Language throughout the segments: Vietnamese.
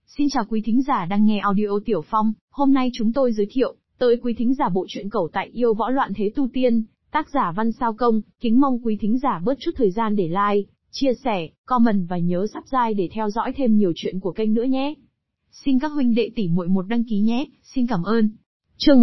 Xin chào quý thính giả đang nghe audio Tiểu Phong, hôm nay chúng tôi giới thiệu tới quý thính giả bộ truyện Cẩu Tại Yêu Võ Loạn Thế Tu Tiên, tác giả Văn Sao Công, kính mong quý thính giả bớt chút thời gian để like, chia sẻ, comment và nhớ subscribe để theo dõi thêm nhiều chuyện của kênh nữa nhé. Xin các huynh đệ tỷ muội một đăng ký nhé, xin cảm ơn. Chương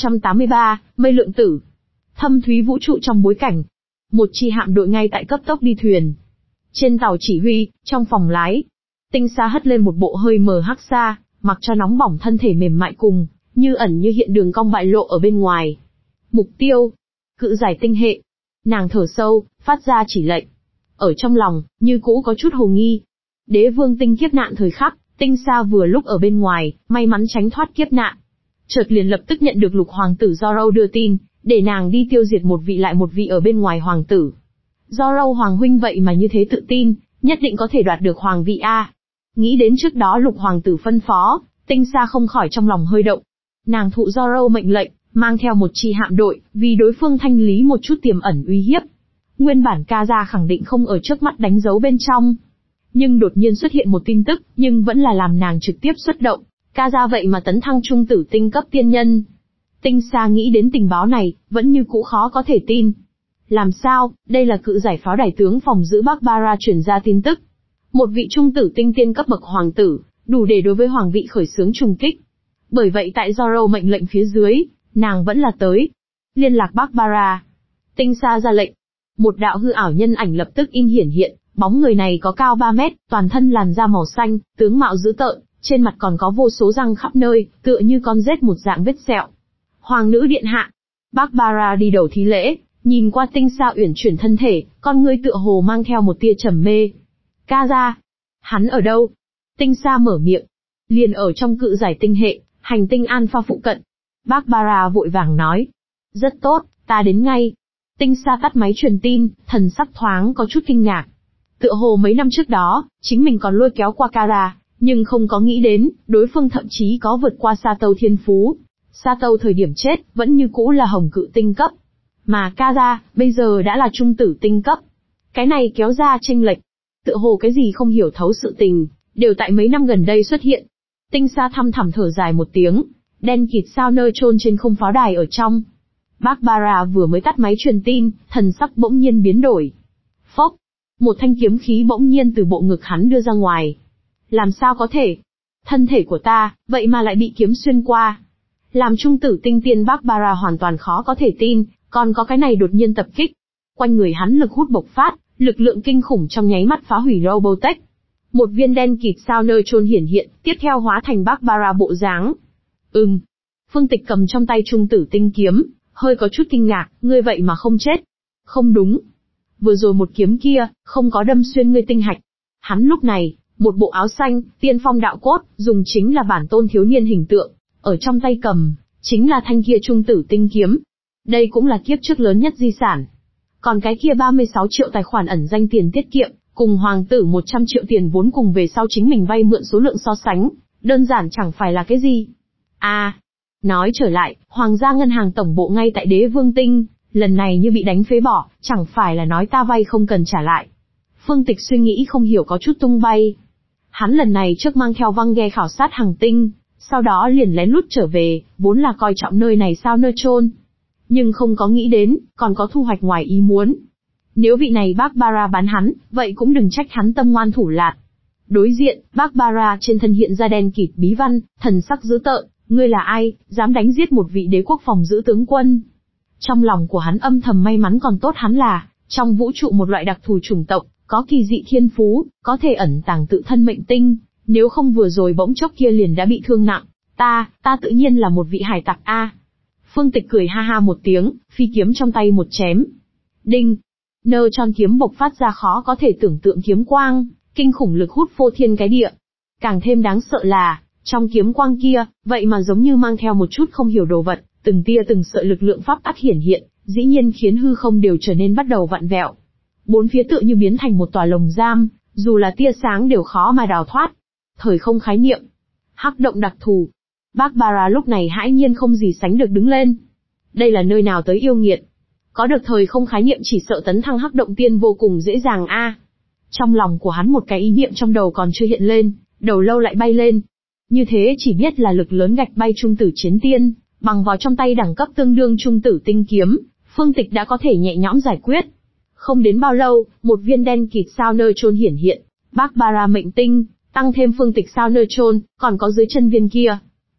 1083, Mây Lượng Tử. Thâm thúy vũ trụ trong bối cảnh. Một chi hạm đội ngay tại cấp tốc đi thuyền. Trên tàu chỉ huy, trong phòng lái, Tinh Sa hất lên một bộ hơi mờ hắc sa, mặc cho nóng bỏng thân thể mềm mại cùng, như ẩn như hiện đường cong bại lộ ở bên ngoài. Mục tiêu, cự giải tinh hệ. Nàng thở sâu, phát ra chỉ lệnh. Ở trong lòng, như cũ có chút hồ nghi. Đế vương tinh kiếp nạn thời khắc, Tinh Sa vừa lúc ở bên ngoài, may mắn tránh thoát kiếp nạn. Chợt liền lập tức nhận được lục hoàng tử Zorro đưa tin, để nàng đi tiêu diệt một vị lại một vị ở bên ngoài hoàng tử. Zorro hoàng huynh vậy mà như thế tự tin, nhất định có thể đoạt được hoàng vị a. Nghĩ đến trước đó lục hoàng tử phân phó, Tinh Sa không khỏi trong lòng hơi động. Nàng thụ Zorro mệnh lệnh, mang theo một chi hạm đội, vì đối phương thanh lý một chút tiềm ẩn uy hiếp. Nguyên bản ca gia khẳng định không ở trước mắt đánh dấu bên trong. Nhưng đột nhiên xuất hiện một tin tức, nhưng vẫn là làm nàng trực tiếp xuất động. Ca gia vậy mà tấn thăng trung tử tinh cấp tiên nhân. Tinh Sa nghĩ đến tình báo này, vẫn như cũ khó có thể tin. Làm sao, đây là cự giải pháo đài tướng phòng giữ Barbara truyền ra tin tức. Một vị trung tử tinh tiên cấp bậc hoàng tử, đủ để đối với hoàng vị khởi xướng trùng kích. Bởi vậy tại Zorro mệnh lệnh phía dưới, nàng vẫn là tới. Liên lạc Barbara. Tinh Sa ra lệnh. Một đạo hư ảo nhân ảnh lập tức in hiển hiện, bóng người này có cao 3 mét, toàn thân làn da màu xanh, tướng mạo dữ tợn, trên mặt còn có vô số răng khắp nơi, tựa như con rết một dạng vết sẹo. Hoàng nữ điện hạ. Barbara đi đầu thí lễ, nhìn qua Tinh Sa uyển chuyển thân thể, con ngươi tựa hồ mang theo một tia trầm mê. Ca gia. Hắn ở đâu? Tinh Sa mở miệng. Liền ở trong cự giải tinh hệ, hành tinh Alpha phụ cận. Barbara vội vàng nói. Rất tốt, ta đến ngay. Tinh Sa tắt máy truyền tin, thần sắc thoáng có chút kinh ngạc. Tựa hồ mấy năm trước đó, chính mình còn lôi kéo qua Kara, nhưng không có nghĩ đến, đối phương thậm chí có vượt qua Sa Tâu thiên phú. Sa Tâu thời điểm chết, vẫn như cũ là hồng cự tinh cấp. Mà Kara, bây giờ đã là trung tử tinh cấp. Cái này kéo ra chênh lệch. Tựa hồ cái gì không hiểu thấu sự tình, đều tại mấy năm gần đây xuất hiện. Tinh Sa thăm thẳm thở dài một tiếng, đen kịt sao nơi chôn trên không pháo đài ở trong. Barbara vừa mới tắt máy truyền tin, thần sắc bỗng nhiên biến đổi. Phốc, một thanh kiếm khí bỗng nhiên từ bộ ngực hắn đưa ra ngoài. Làm sao có thể? Thân thể của ta, vậy mà lại bị kiếm xuyên qua. Làm trung tử tinh tiên Barbara hoàn toàn khó có thể tin, còn có cái này đột nhiên tập kích. Quanh người hắn lực hút bộc phát, lực lượng kinh khủng trong nháy mắt phá hủy Robotech. Một viên đen kịt sao nơi chôn hiển hiện, tiếp theo hóa thành Barbara bộ dáng. Phương Tịch cầm trong tay trung tử tinh kiếm, hơi có chút kinh ngạc, ngươi vậy mà không chết. Không đúng. Vừa rồi một kiếm kia, không có đâm xuyên ngươi tinh hạch. Hắn lúc này, một bộ áo xanh, tiên phong đạo cốt, dùng chính là bản tôn thiếu niên hình tượng. Ở trong tay cầm, chính là thanh kia trung tử tinh kiếm. Đây cũng là kiếp trước lớn nhất di sản. Còn cái kia 36 triệu tài khoản ẩn danh tiền tiết kiệm, cùng hoàng tử 100 triệu tiền vốn cùng về sau chính mình vay mượn số lượng so sánh, đơn giản chẳng phải là cái gì. Nói trở lại, Hoàng gia ngân hàng tổng bộ ngay tại Đế Vương Tinh, lần này như bị đánh phế bỏ, chẳng phải là nói ta vay không cần trả lại. Phương Tịch suy nghĩ không hiểu có chút tung bay. Hắn lần này trước mang theo Văng Ghe khảo sát hành tinh, sau đó liền lén lút trở về, vốn là coi trọng nơi này sao nơi chôn. Nhưng không có nghĩ đến, còn có thu hoạch ngoài ý muốn. Nếu vị này Barbara bán hắn, vậy cũng đừng trách hắn tâm ngoan thủ lạt. Đối diện, Barbara trên thân hiện ra đen kịt bí văn, thần sắc dữ tợn, ngươi là ai, dám đánh giết một vị đế quốc phòng giữ tướng quân. Trong lòng của hắn âm thầm may mắn còn tốt hắn là, trong vũ trụ một loại đặc thù chủng tộc, có kỳ dị thiên phú, có thể ẩn tàng tự thân mệnh tinh, nếu không vừa rồi bỗng chốc kia liền đã bị thương nặng, ta tự nhiên là một vị hải tặc a. Phương Tịch cười ha ha một tiếng, phi kiếm trong tay một chém. Đinh! Nơ tròn kiếm bộc phát ra khó có thể tưởng tượng kiếm quang, kinh khủng lực hút phô thiên cái địa. Càng thêm đáng sợ là, trong kiếm quang kia, vậy mà giống như mang theo một chút không hiểu đồ vật, từng tia từng sợi lực lượng pháp tắc hiển hiện, dĩ nhiên khiến hư không đều trở nên bắt đầu vặn vẹo. Bốn phía tựa như biến thành một tòa lồng giam, dù là tia sáng đều khó mà đào thoát. Thời không khái niệm. Hắc động đặc thù. Barbara lúc này hãi nhiên không gì sánh được đứng lên. Đây là nơi nào tới yêu nghiệt. Có được thời không khái niệm chỉ sợ tấn thăng hắc động tiên vô cùng dễ dàng a. Trong lòng của hắn một cái ý niệm trong đầu còn chưa hiện lên, đầu lâu lại bay lên. Như thế chỉ biết là lực lớn gạch bay trung tử chiến tiên, bằng vào trong tay đẳng cấp tương đương trung tử tinh kiếm, Phương Tịch đã có thể nhẹ nhõm giải quyết. Không đến bao lâu, một viên đen kịt sao nơ chôn hiển hiện, Barbara mệnh tinh, tăng thêm Phương Tịch sao nơ chôn, còn có dưới chân viên kia.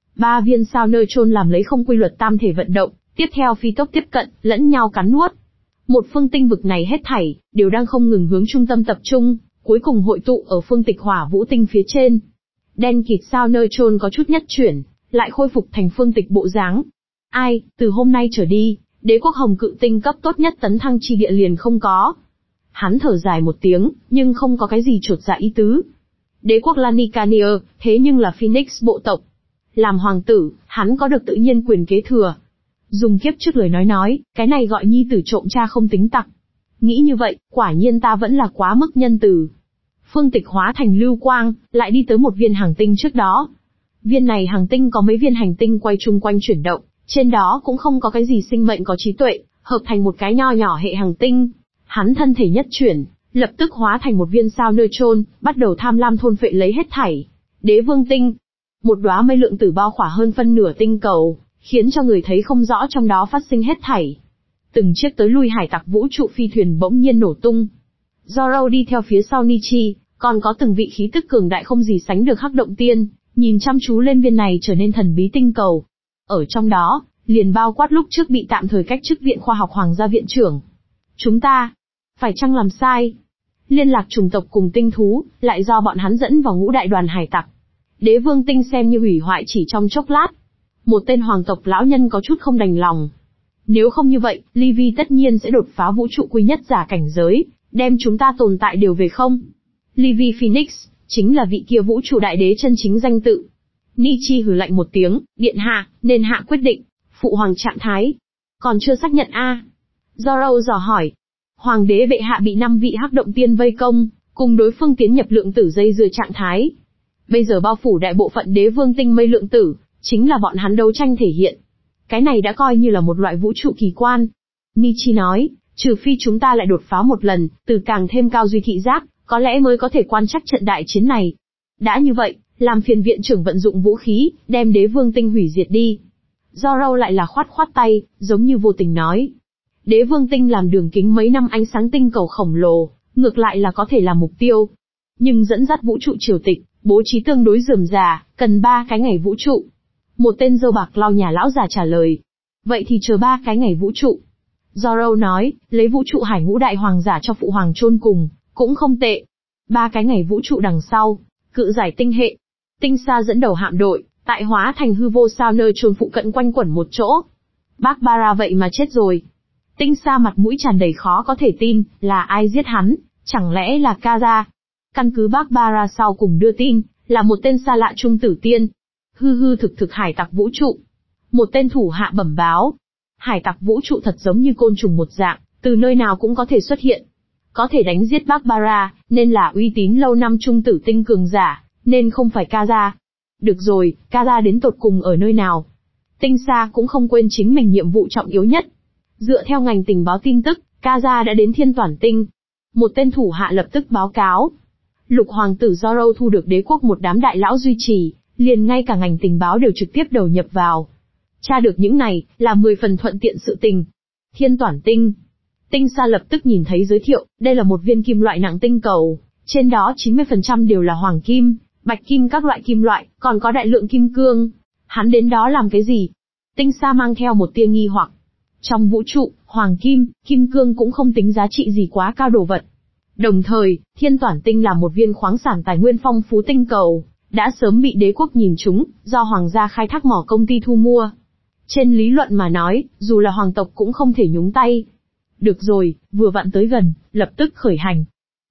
3 viên sao nơ chôn làm lấy không quy luật tam thể vận động, tiếp theo phi tốc tiếp cận, lẫn nhau cắn nuốt. Một phương tinh vực này hết thảy, đều đang không ngừng hướng trung tâm tập trung, cuối cùng hội tụ ở Phương Tịch hỏa vũ tinh phía trên. Đen kịt sao nơ chôn có chút nhất chuyển, lại khôi phục thành Phương Tịch bộ dáng. Ai, từ hôm nay trở đi, đế quốc hồng cự tinh cấp tốt nhất tấn thăng chi địa liền không có. Hắn thở dài một tiếng, nhưng không có cái gì chột dạ ý tứ. Đế quốc Lanicanier, thế nhưng là Phoenix bộ tộc. Làm hoàng tử, hắn có được tự nhiên quyền kế thừa. Dùng kiếp trước lời nói, cái này gọi nhi tử trộm cha không tính tặc. Nghĩ như vậy, quả nhiên ta vẫn là quá mức nhân từ. Phương Tịch hóa thành lưu quang, lại đi tới một viên hành tinh trước đó. Viên này hành tinh có mấy viên hành tinh quay chung quanh chuyển động, trên đó cũng không có cái gì sinh mệnh có trí tuệ, hợp thành một cái nho nhỏ hệ hành tinh. Hắn thân thể nhất chuyển, lập tức hóa thành một viên sao nơ chôn, bắt đầu tham lam thôn phệ lấy hết thảy. Đế vương tinh, một đóa mây lượng tử bao khỏa hơn phân nửa tinh cầu, khiến cho người thấy không rõ trong đó phát sinh hết thảy. Từng chiếc tới lui hải tặc vũ trụ phi thuyền bỗng nhiên nổ tung. Zoro đi theo phía sau Nichi, còn có từng vị khí tức cường đại không gì sánh được hắc động tiên, nhìn chăm chú lên viên này trở nên thần bí tinh cầu. Ở trong đó, liền bao quát lúc trước bị tạm thời cách chức Viện Khoa học Hoàng gia viện trưởng. Chúng ta, phải chăng làm sai? Liên lạc chủng tộc cùng tinh thú, lại do bọn hắn dẫn vào ngũ đại đoàn hải tặc. Đế vương tinh xem như hủy hoại chỉ trong chốc lát. Một tên hoàng tộc lão nhân có chút không đành lòng. Nếu không như vậy, Livy tất nhiên sẽ đột phá vũ trụ quy nhất giả cảnh giới, đem chúng ta tồn tại đều về không. Livy Phoenix, chính là vị kia vũ trụ đại đế chân chính danh tự. Nichi hừ lạnh một tiếng, điện hạ, nên hạ quyết định, phụ hoàng trạng thái. Còn chưa xác nhận a? Zoro dò hỏi. Hoàng đế bệ hạ bị 5 vị hắc động tiên vây công, cùng đối phương tiến nhập lượng tử dây dưa trạng thái. Bây giờ bao phủ đại bộ phận đế vương tinh mây lượng tử, chính là bọn hắn đấu tranh thể hiện. Cái này đã coi như là một loại vũ trụ kỳ quan. Nichi nói, trừ phi chúng ta lại đột phá một lần, từ càng thêm cao duy thị giác, có lẽ mới có thể quan trắc trận đại chiến này. Đã như vậy, làm phiền viện trưởng vận dụng vũ khí, đem đế vương tinh hủy diệt đi. Zoro lại là khoát khoát tay, giống như vô tình nói. Đế vương tinh làm đường kính mấy năm ánh sáng tinh cầu khổng lồ, ngược lại là có thể là mục tiêu. Nhưng dẫn dắt vũ trụ triều tịch, bố trí tương đối rườm rà, cần 3 cái ngày vũ trụ. Một tên dâu bạc lau nhà lão già trả lời. Vậy thì chờ 3 cái ngày vũ trụ. Zoro nói, lấy vũ trụ hải ngũ đại hoàng giả cho phụ hoàng chôn cùng, cũng không tệ. 3 cái ngày vũ trụ đằng sau, cự giải tinh hệ. Tinh xa dẫn đầu hạm đội, tại hóa thành hư vô sao nơi chôn phụ cận quanh quẩn một chỗ. Barbara vậy mà chết rồi. Tinh xa mặt mũi tràn đầy khó có thể tin, là ai giết hắn, chẳng lẽ là Kaza? Căn cứ Barbara sau cùng đưa tin, là một tên xa lạ trung tử tiên. Hư thực hải tặc vũ trụ. Một tên thủ hạ bẩm báo. Hải tặc vũ trụ thật giống như côn trùng một dạng, từ nơi nào cũng có thể xuất hiện. Có thể đánh giết Barbara, nên là uy tín lâu năm trung tử tinh cường giả, nên không phải Kaza. Được rồi, Kaza đến tột cùng ở nơi nào? Tinh xa cũng không quên chính mình nhiệm vụ trọng yếu nhất. Dựa theo ngành tình báo tin tức, Kaza đã đến Thiên Toản Tinh. Một tên thủ hạ lập tức báo cáo. Lục hoàng tử Zoro thu được đế quốc một đám đại lão duy trì, liền ngay cả ngành tình báo đều trực tiếp đầu nhập vào. Tra được những này, là 10 phần thuận tiện sự tình. Thiên Toản Tinh. Tinh xa lập tức nhìn thấy giới thiệu, đây là một viên kim loại nặng tinh cầu, trên đó 90% đều là hoàng kim, bạch kim các loại kim loại, còn có đại lượng kim cương. Hắn đến đó làm cái gì? Tinh xa mang theo một tia nghi hoặc. Trong vũ trụ, hoàng kim, kim cương cũng không tính giá trị gì quá cao đồ vật. Đồng thời, Thiên Toản Tinh là một viên khoáng sản tài nguyên phong phú tinh cầu, đã sớm bị đế quốc nhìn trúng, do hoàng gia khai thác mỏ công ty thu mua. Trên lý luận mà nói, dù là hoàng tộc cũng không thể nhúng tay. Được rồi, vừa vặn tới gần, lập tức khởi hành.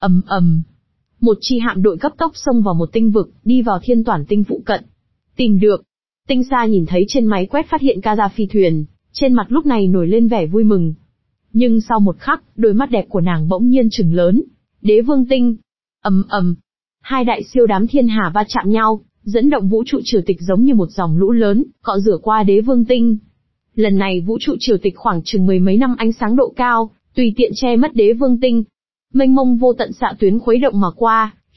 ầm. Một chi hạm đội cấp tốc xông vào một tinh vực, đi vào Thiên Toản Tinh phụ cận. Tìm được. Tinh xa nhìn thấy trên máy quét phát hiện Kaza phi thuyền, trên mặt lúc này nổi lên vẻ vui mừng. Nhưng sau một khắc, đôi mắt đẹp của nàng bỗng nhiên trừng lớn. Đế vương tinh. ầm. Hai đại siêu đám thiên hà va chạm nhau, dẫn động vũ trụ triều tịch giống như một dòng lũ lớn, cọ rửa qua đế vương tinh. Lần này vũ trụ triều tịch khoảng chừng 10 mấy năm ánh sáng độ cao, tùy tiện che mất đế vương tinh. Mênh mông vô tận xạ tuyến khuấy động mà qua,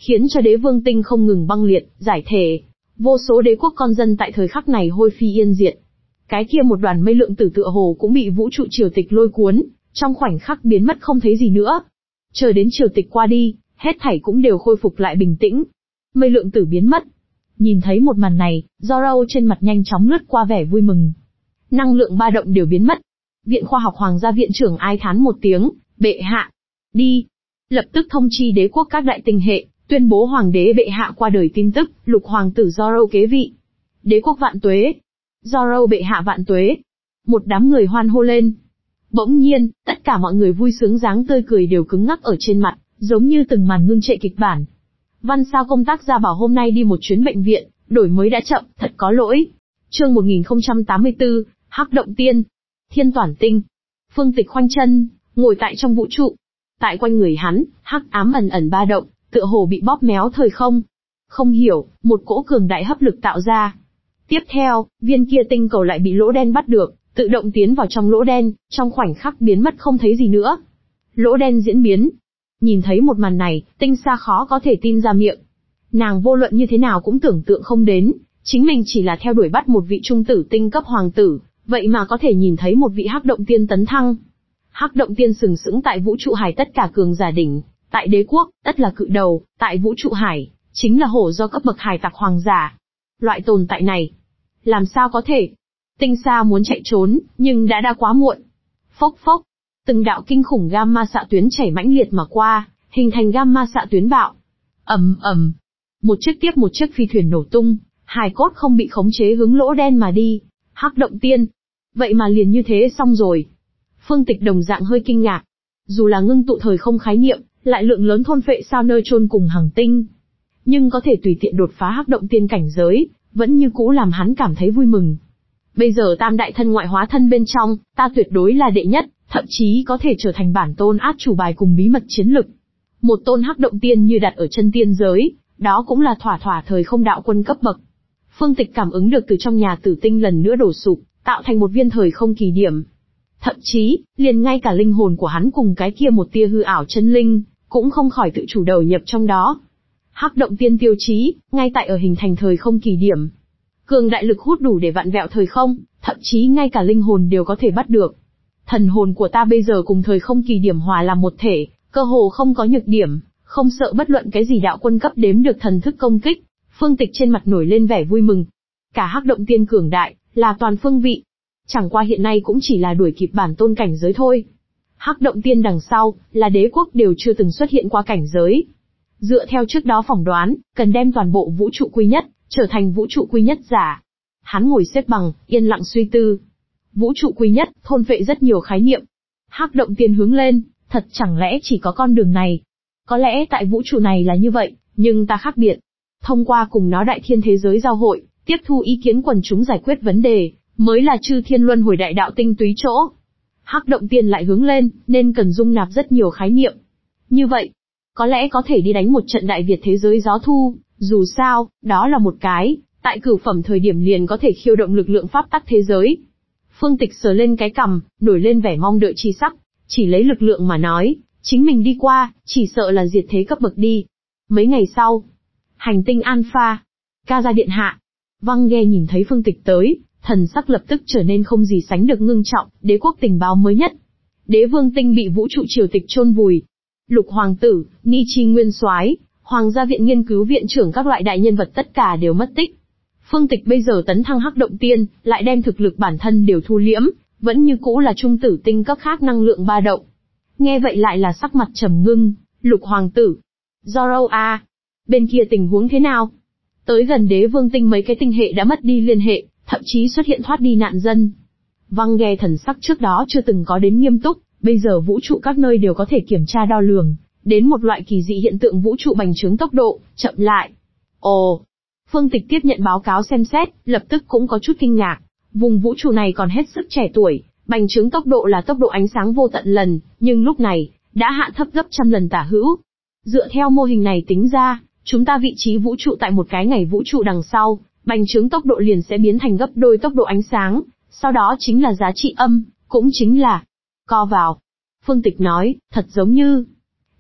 khiến cho đế vương tinh không ngừng băng liệt, giải thể. Vô số đế quốc con dân tại thời khắc này hôi phi yên diệt. Cái kia một đoàn mây lượng tử tựa hồ cũng bị vũ trụ triều tịch lôi cuốn, trong khoảnh khắc biến mất không thấy gì nữa. Chờ đến triều tịch qua đi, hết thảy cũng đều khôi phục lại bình tĩnh. Mây lượng tử biến mất. Nhìn thấy một màn này, Zoro trên mặt nhanh chóng lướt qua vẻ vui mừng. Năng lượng ba động đều biến mất. Viện khoa học Hoàng gia viện trưởng ai thán một tiếng, bệ hạ. Đi. Lập tức thông chi đế quốc các đại tinh hệ, tuyên bố hoàng đế bệ hạ qua đời tin tức, lục hoàng tử Zoro kế vị. Đế quốc vạn tuế. Zoro bệ hạ vạn tuế. Một đám người hoan hô lên. Bỗng nhiên, tất cả mọi người vui sướng dáng tươi cười đều cứng ngắc ở trên mặt, giống như từng màn ngưng trệ kịch bản. Văn sao công tác ra bảo hôm nay đi một chuyến bệnh viện, đổi mới đã chậm, thật có lỗi. Chương 1084, Hắc động tiên. Thiên Toản Tinh. Phương Tịch khoanh chân, ngồi tại trong vũ trụ. Tại quanh người hắn, hắc ám ẩn ẩn ba động, tựa hồ bị bóp méo thời không. Không hiểu, một cỗ cường đại hấp lực tạo ra. Tiếp theo, viên kia tinh cầu lại bị lỗ đen bắt được, tự động tiến vào trong lỗ đen, trong khoảnh khắc biến mất không thấy gì nữa. Lỗ đen diễn biến. Nhìn thấy một màn này, Tinh Sa khó có thể tin ra miệng. Nàng vô luận như thế nào cũng tưởng tượng không đến, chính mình chỉ là theo đuổi bắt một vị trung tử tinh cấp hoàng tử, vậy mà có thể nhìn thấy một vị hắc động tiên tấn thăng. Hắc động tiên sừng sững tại vũ trụ hải tất cả cường giả đỉnh, tại đế quốc, tất là cự đầu, tại vũ trụ hải, chính là hổ do cấp bậc hải tặc hoàng giả. Loại tồn tại này, làm sao có thể? Tinh Sa muốn chạy trốn, nhưng đã quá muộn. Phốc phốc, từng đạo kinh khủng gamma xạ tuyến chảy mãnh liệt mà qua, hình thành gamma xạ tuyến bạo. Ầm ầm, một chiếc tiếp một chiếc phi thuyền nổ tung, hài cốt không bị khống chế hướng lỗ đen mà đi. Hắc động tiên, vậy mà liền như thế xong rồi. Phương Tịch đồng dạng hơi kinh ngạc. Dù là ngưng tụ thời không khái niệm, lại lượng lớn thôn phệ sao nơi chôn cùng hành tinh, nhưng có thể tùy tiện đột phá hắc động tiên cảnh giới, vẫn như cũ làm hắn cảm thấy vui mừng. Bây giờ tam đại thân ngoại hóa thân bên trong, ta tuyệt đối là đệ nhất, thậm chí có thể trở thành bản tôn át chủ bài cùng bí mật chiến lực. Một tôn hắc động tiên như đặt ở chân tiên giới, đó cũng là thỏa thỏa thời không đạo quân cấp bậc. Phương Tịch cảm ứng được từ trong nhà tử tinh lần nữa đổ sụp, tạo thành một viên thời không kỳ điểm. Thậm chí, liền ngay cả linh hồn của hắn cùng cái kia một tia hư ảo chân linh, cũng không khỏi tự chủ đầu nhập trong đó. Hắc động tiên tiêu chí, ngay tại ở hình thành thời không kỳ điểm. Cường đại lực hút đủ để vặn vẹo thời không, thậm chí ngay cả linh hồn đều có thể bắt được. Thần hồn của ta bây giờ cùng thời không kỳ điểm hòa làm một thể, cơ hồ không có nhược điểm, không sợ bất luận cái gì đạo quân cấp đếm được thần thức công kích. Phương Tịch trên mặt nổi lên vẻ vui mừng. Cả hắc động tiên cường đại, là toàn phương vị. Chẳng qua hiện nay cũng chỉ là đuổi kịp bản tôn cảnh giới thôi. Hắc động tiên đằng sau, là đế quốc đều chưa từng xuất hiện qua cảnh giới. Dựa theo trước đó phỏng đoán, cần đem toàn bộ vũ trụ quy nhất, trở thành vũ trụ quy nhất giả. Hắn ngồi xếp bằng, yên lặng suy tư. Vũ trụ quy nhất, thôn phệ rất nhiều khái niệm. Hắc động tiên hướng lên, thật chẳng lẽ chỉ có con đường này? Có lẽ tại vũ trụ này là như vậy, nhưng ta khác biệt. Thông qua cùng nó đại thiên thế giới giao hội, tiếp thu ý kiến quần chúng giải quyết vấn đề, mới là chư thiên luân hồi đại đạo tinh túy chỗ. Hắc động tiên lại hướng lên, nên cần dung nạp rất nhiều khái niệm. Như vậy, có lẽ có thể đi đánh một trận đại Việt thế giới gió thu, dù sao, đó là một cái, tại cửu phẩm thời điểm liền có thể khiêu động lực lượng pháp tắc thế giới. Phương Tịch sờ lên cái cằm, nổi lên vẻ mong đợi chi sắc, chỉ lấy lực lượng mà nói, chính mình đi qua, chỉ sợ là diệt thế cấp bậc đi. Mấy ngày sau, hành tinh Alpha, ca gia điện hạ, Văng Ghe nhìn thấy Phương Tịch tới, thần sắc lập tức trở nên không gì sánh được ngưng trọng. Đế quốc tình báo mới nhất, đế vương tinh bị vũ trụ triều tịch chôn vùi. Lục hoàng tử, Ni Chi nguyên soái, Hoàng gia viện nghiên cứu viện trưởng các loại đại nhân vật tất cả đều mất tích. Phương Tịch bây giờ tấn thăng hắc động tiên, lại đem thực lực bản thân đều thu liễm, vẫn như cũ là trung tử tinh cấp khác năng lượng ba động. Nghe vậy lại là sắc mặt trầm ngưng. Lục hoàng tử, Zoro a, bên kia tình huống thế nào? Tới gần đế vương tinh mấy cái tinh hệ đã mất đi liên hệ, thậm chí xuất hiện thoát đi nạn dân. Văng Ghe thần sắc trước đó chưa từng có đến nghiêm túc, bây giờ vũ trụ các nơi đều có thể kiểm tra đo lường, đến một loại kỳ dị hiện tượng vũ trụ bành trướng tốc độ, chậm lại. Ồ! Phương Tịch tiếp nhận báo cáo xem xét, lập tức cũng có chút kinh ngạc. Vùng vũ trụ này còn hết sức trẻ tuổi, bành trướng tốc độ là tốc độ ánh sáng vô tận lần, nhưng lúc này, đã hạ thấp gấp trăm lần tả hữu. Dựa theo mô hình này tính ra, chúng ta vị trí vũ trụ tại một cái ngày vũ trụ đằng sau, bành trướng tốc độ liền sẽ biến thành gấp đôi tốc độ ánh sáng, sau đó chính là giá trị âm, cũng chính là co vào. Phương Tịch nói, thật giống như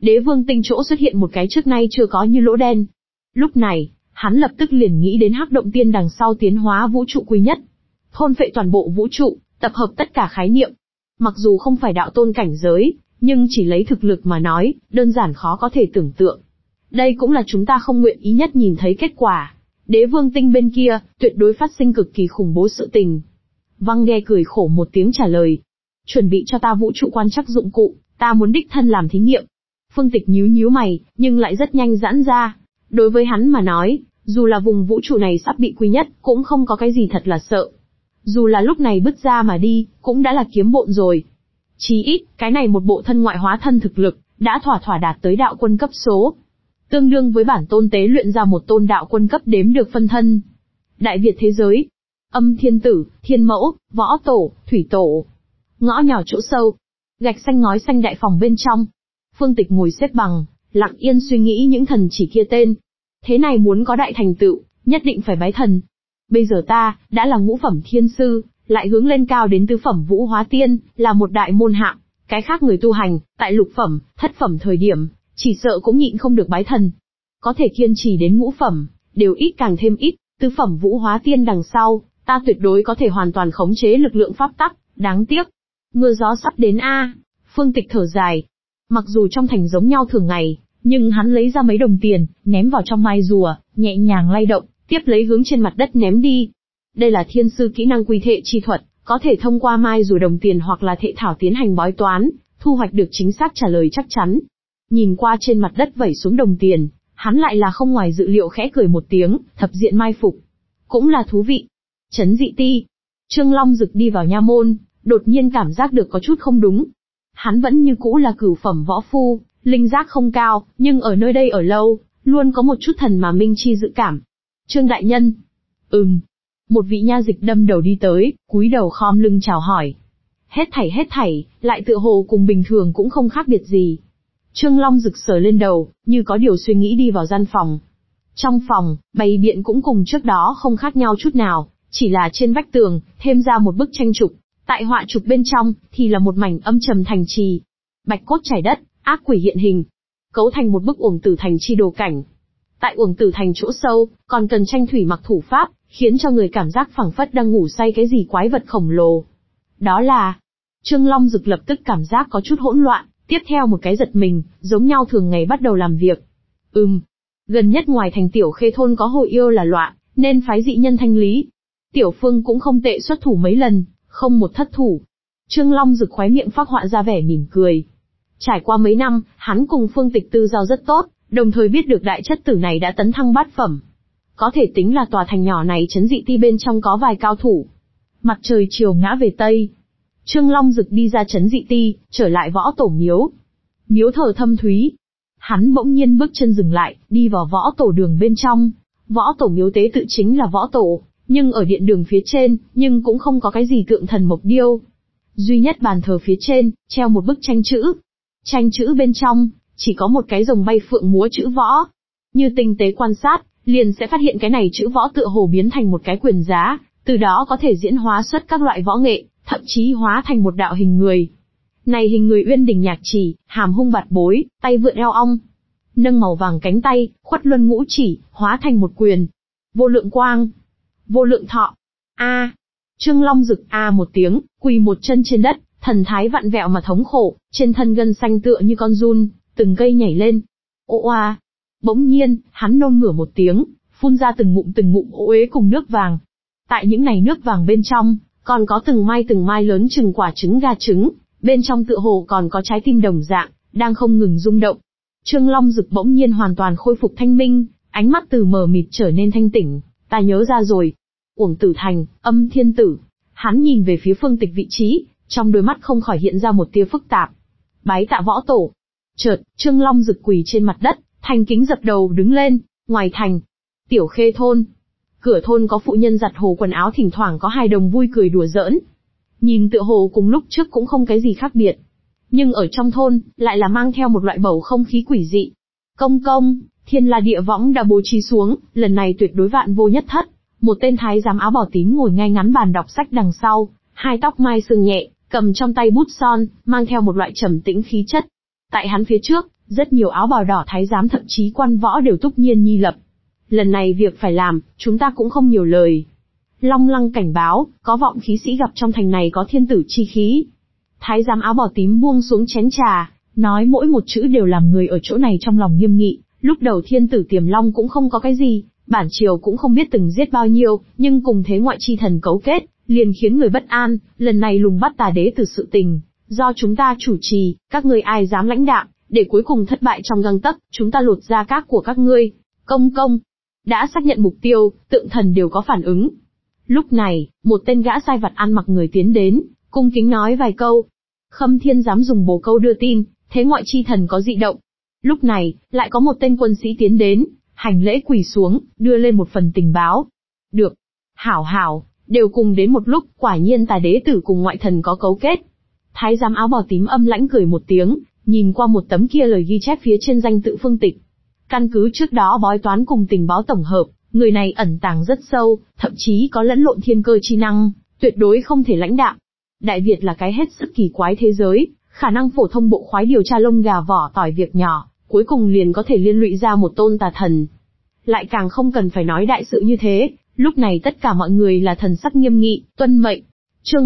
Đế vương tinh chỗ xuất hiện một cái trước nay chưa có như lỗ đen. Lúc này, hắn lập tức liền nghĩ đến hắc động tiên đằng sau tiến hóa vũ trụ quý nhất. Thôn phệ toàn bộ vũ trụ, tập hợp tất cả khái niệm. Mặc dù không phải đạo tôn cảnh giới, nhưng chỉ lấy thực lực mà nói, đơn giản khó có thể tưởng tượng. Đây cũng là chúng ta không nguyện ý nhất nhìn thấy kết quả. Đế vương tinh bên kia, tuyệt đối phát sinh cực kỳ khủng bố sự tình. Văng Ghe cười khổ một tiếng trả lời. Chuẩn bị cho ta vũ trụ quan trắc dụng cụ, ta muốn đích thân làm thí nghiệm. Phương Tịch nhíu nhíu mày, nhưng lại rất nhanh giãn ra. Đối với hắn mà nói, dù là vùng vũ trụ này sắp bị quy nhất, cũng không có cái gì thật là sợ. Dù là lúc này bứt ra mà đi, cũng đã là kiếm bộn rồi. Chí ít, cái này một bộ thân ngoại hóa thân thực lực, đã thỏa thỏa đạt tới đạo quân cấp số. Tương đương với bản tôn tế luyện ra một tôn đạo quân cấp đếm được phân thân. Đại Việt thế giới. Âm thiên tử, thiên mẫu, võ tổ, thủy tổ. Ngõ nhỏ chỗ sâu. Gạch xanh ngói xanh đại phòng bên trong. Phương Tịch ngồi xếp bằng, lặng yên suy nghĩ những thần chỉ kia tên. Thế này muốn có đại thành tựu, nhất định phải bái thần. Bây giờ ta, đã là ngũ phẩm thiên sư, lại hướng lên cao đến tứ phẩm vũ hóa tiên, là một đại môn hạng. Cái khác người tu hành, tại lục phẩm, thất phẩm thời điểm, chỉ sợ cũng nhịn không được bái thần. Có thể kiên trì đến ngũ phẩm, đều ít càng thêm ít, tứ phẩm vũ hóa tiên đằng sau, ta tuyệt đối có thể hoàn toàn khống chế lực lượng pháp tắc, đáng tiếc. Mưa gió sắp đến a. Phương Tịch thở dài. Mặc dù trong thành giống nhau thường ngày, nhưng hắn lấy ra mấy đồng tiền, ném vào trong mai rùa, nhẹ nhàng lay động, tiếp lấy hướng trên mặt đất ném đi. Đây là thiên sư kỹ năng quy thệ chi thuật, có thể thông qua mai rùa đồng tiền hoặc là thệ thảo tiến hành bói toán, thu hoạch được chính xác trả lời chắc chắn. Nhìn qua trên mặt đất vẩy xuống đồng tiền, hắn lại là không ngoài dự liệu khẽ cười một tiếng, thập diện mai phục. Cũng là thú vị. Trấn dị ti. Trương Long Dực đi vào nha môn, đột nhiên cảm giác được có chút không đúng. Hắn vẫn như cũ là cửu phẩm võ phu, linh giác không cao, nhưng ở nơi đây ở lâu, luôn có một chút thần mà minh chi dự cảm. Trương đại nhân. Một vị nha dịch đâm đầu đi tới, cúi đầu khom lưng chào hỏi. Hết thảy, lại tựa hồ cùng bình thường cũng không khác biệt gì. Trương Long Dực sờ lên đầu, như có điều suy nghĩ đi vào gian phòng. Trong phòng, bày biện cũng cùng trước đó không khác nhau chút nào, chỉ là trên vách tường, thêm ra một bức tranh trục. Tại họa trục bên trong, thì là một mảnh âm trầm thành trì. Bạch cốt trải đất, ác quỷ hiện hình. Cấu thành một bức uổng tử thành chi đồ cảnh. Tại uổng tử thành chỗ sâu, còn cần tranh thủy mặc thủ pháp, khiến cho người cảm giác phảng phất đang ngủ say cái gì quái vật khổng lồ. Đó là... Trương Long Dực lập tức cảm giác có chút hỗn loạn, tiếp theo một cái giật mình, giống nhau thường ngày bắt đầu làm việc. Gần nhất ngoài thành Tiểu Khê thôn có hồi yêu là loạn, nên phái dị nhân thanh lý. Tiểu Phương cũng không tệ xuất thủ mấy lần, không một thất thủ. Trương Long Dực khóe miệng phác họa ra vẻ mỉm cười. Trải qua mấy năm, hắn cùng Phương Tịch tư giao rất tốt, đồng thời biết được đại chất tử này đã tấn thăng bát phẩm. Có thể tính là tòa thành nhỏ này trấn dị ti bên trong có vài cao thủ. Mặt trời chiều ngã về Tây. Trương Long Dực đi ra trấn dị ti, trở lại võ tổ miếu. Miếu thờ thâm thúy. Hắn bỗng nhiên bước chân dừng lại, đi vào võ tổ đường bên trong. Võ tổ miếu tế tự chính là võ tổ, nhưng ở điện đường phía trên, nhưng cũng không có cái gì tượng thần mộc điêu. Duy nhất bàn thờ phía trên, treo một bức tranh chữ. Tranh chữ bên trong, chỉ có một cái rồng bay phượng múa chữ võ. Như tinh tế quan sát, liền sẽ phát hiện cái này chữ võ tựa hồ biến thành một cái quyền giá, từ đó có thể diễn hóa xuất các loại võ nghệ, thậm chí hóa thành một đạo hình người. Này hình người uyên đỉnh nhạc chỉ, hàm hung bạt bối, tay vượn eo ong. Nâng màu vàng cánh tay, khuất luân ngũ chỉ, hóa thành một quyền. Vô lượng quang. Vô lượng thọ. Trương Long Dực một tiếng, quỳ một chân trên đất, thần thái vặn vẹo mà thống khổ, trên thân gân xanh tựa như con giun, từng cây nhảy lên. Bỗng nhiên, hắn nôn mửa một tiếng, phun ra từng ngụm ô uế cùng nước vàng. Tại những này nước vàng bên trong, còn có từng mai lớn chừng quả trứng gà trứng, bên trong tựa hồ còn có trái tim đồng dạng, đang không ngừng rung động. Trương Long Dực bỗng nhiên hoàn toàn khôi phục thanh minh, ánh mắt từ mờ mịt trở nên thanh tỉnh. Ta nhớ ra rồi. Uổng tử thành, âm thiên tử. Hắn nhìn về phía Phương Tịch vị trí, trong đôi mắt không khỏi hiện ra một tia phức tạp. Bái tạ võ tổ. Chợt, Trương Long Dực quỳ trên mặt đất, thành kính dập đầu đứng lên. Ngoài thành, Tiểu Khê thôn. Cửa thôn có phụ nhân giặt hồ quần áo, thỉnh thoảng có hài đồng vui cười đùa giỡn. Nhìn tựa hồ cùng lúc trước cũng không cái gì khác biệt. Nhưng ở trong thôn, lại là mang theo một loại bầu không khí quỷ dị. Công, thiên la địa võng đã bố trí xuống, lần này tuyệt đối vạn vô nhất thất. Một tên thái giám áo bào tím ngồi ngay ngắn bàn đọc sách đằng sau, hai tóc mai sương nhẹ, cầm trong tay bút son, mang theo một loại trầm tĩnh khí chất. Tại hắn phía trước, Rất nhiều áo bào đỏ thái giám thậm chí quan võ đều túc nhiên nhi lập. Lần này việc phải làm, chúng ta cũng không nhiều lời. Long Lăng cảnh báo, có vọng khí sĩ gặp trong thành này có thiên tử chi khí. Thái giám áo bào tím buông xuống chén trà, nói mỗi một chữ đều làm người ở chỗ này trong lòng nghiêm nghị. Lúc đầu thiên tử Tiềm Long cũng không có cái gì, bản triều cũng không biết từng giết bao nhiêu, nhưng cùng thế ngoại chi thần cấu kết, liền khiến người bất an. Lần này lùng bắt tà đế từ sự tình, do chúng ta chủ trì, các ngươi ai dám lãnh đạm, để cuối cùng thất bại trong gang tấc, chúng ta lột da các của các ngươi. Công công, đã xác nhận mục tiêu, tượng thần đều có phản ứng. Lúc này, một tên gã sai vặt ăn mặc người tiến đến, cung kính nói vài câu. Khâm Thiên dám dùng bồ câu đưa tin, thế ngoại chi thần có dị động. Lúc này, lại có một tên quân sĩ tiến đến, hành lễ quỳ xuống, đưa lên một phần tình báo. Được. Hảo hảo, đều cùng đến một lúc, quả nhiên tà đế tử cùng ngoại thần có cấu kết. Thái giám áo bào tím âm lãnh cười một tiếng, nhìn qua một tấm kia lời ghi chép phía trên danh tự Phương Tịch. Căn cứ trước đó bói toán cùng tình báo tổng hợp, người này ẩn tàng rất sâu, thậm chí có lẫn lộn thiên cơ chi năng, tuyệt đối không thể lãnh đạm. Đại Việt là cái hết sức kỳ quái thế giới, khả năng phổ thông bộ khoái điều tra lông gà vỏ tỏi việc nhỏ, cuối cùng liền có thể liên lụy ra một tôn tà thần. Lại càng không cần phải nói đại sự như thế, lúc này tất cả mọi người là thần sắc nghiêm nghị, tuân mệnh. Chương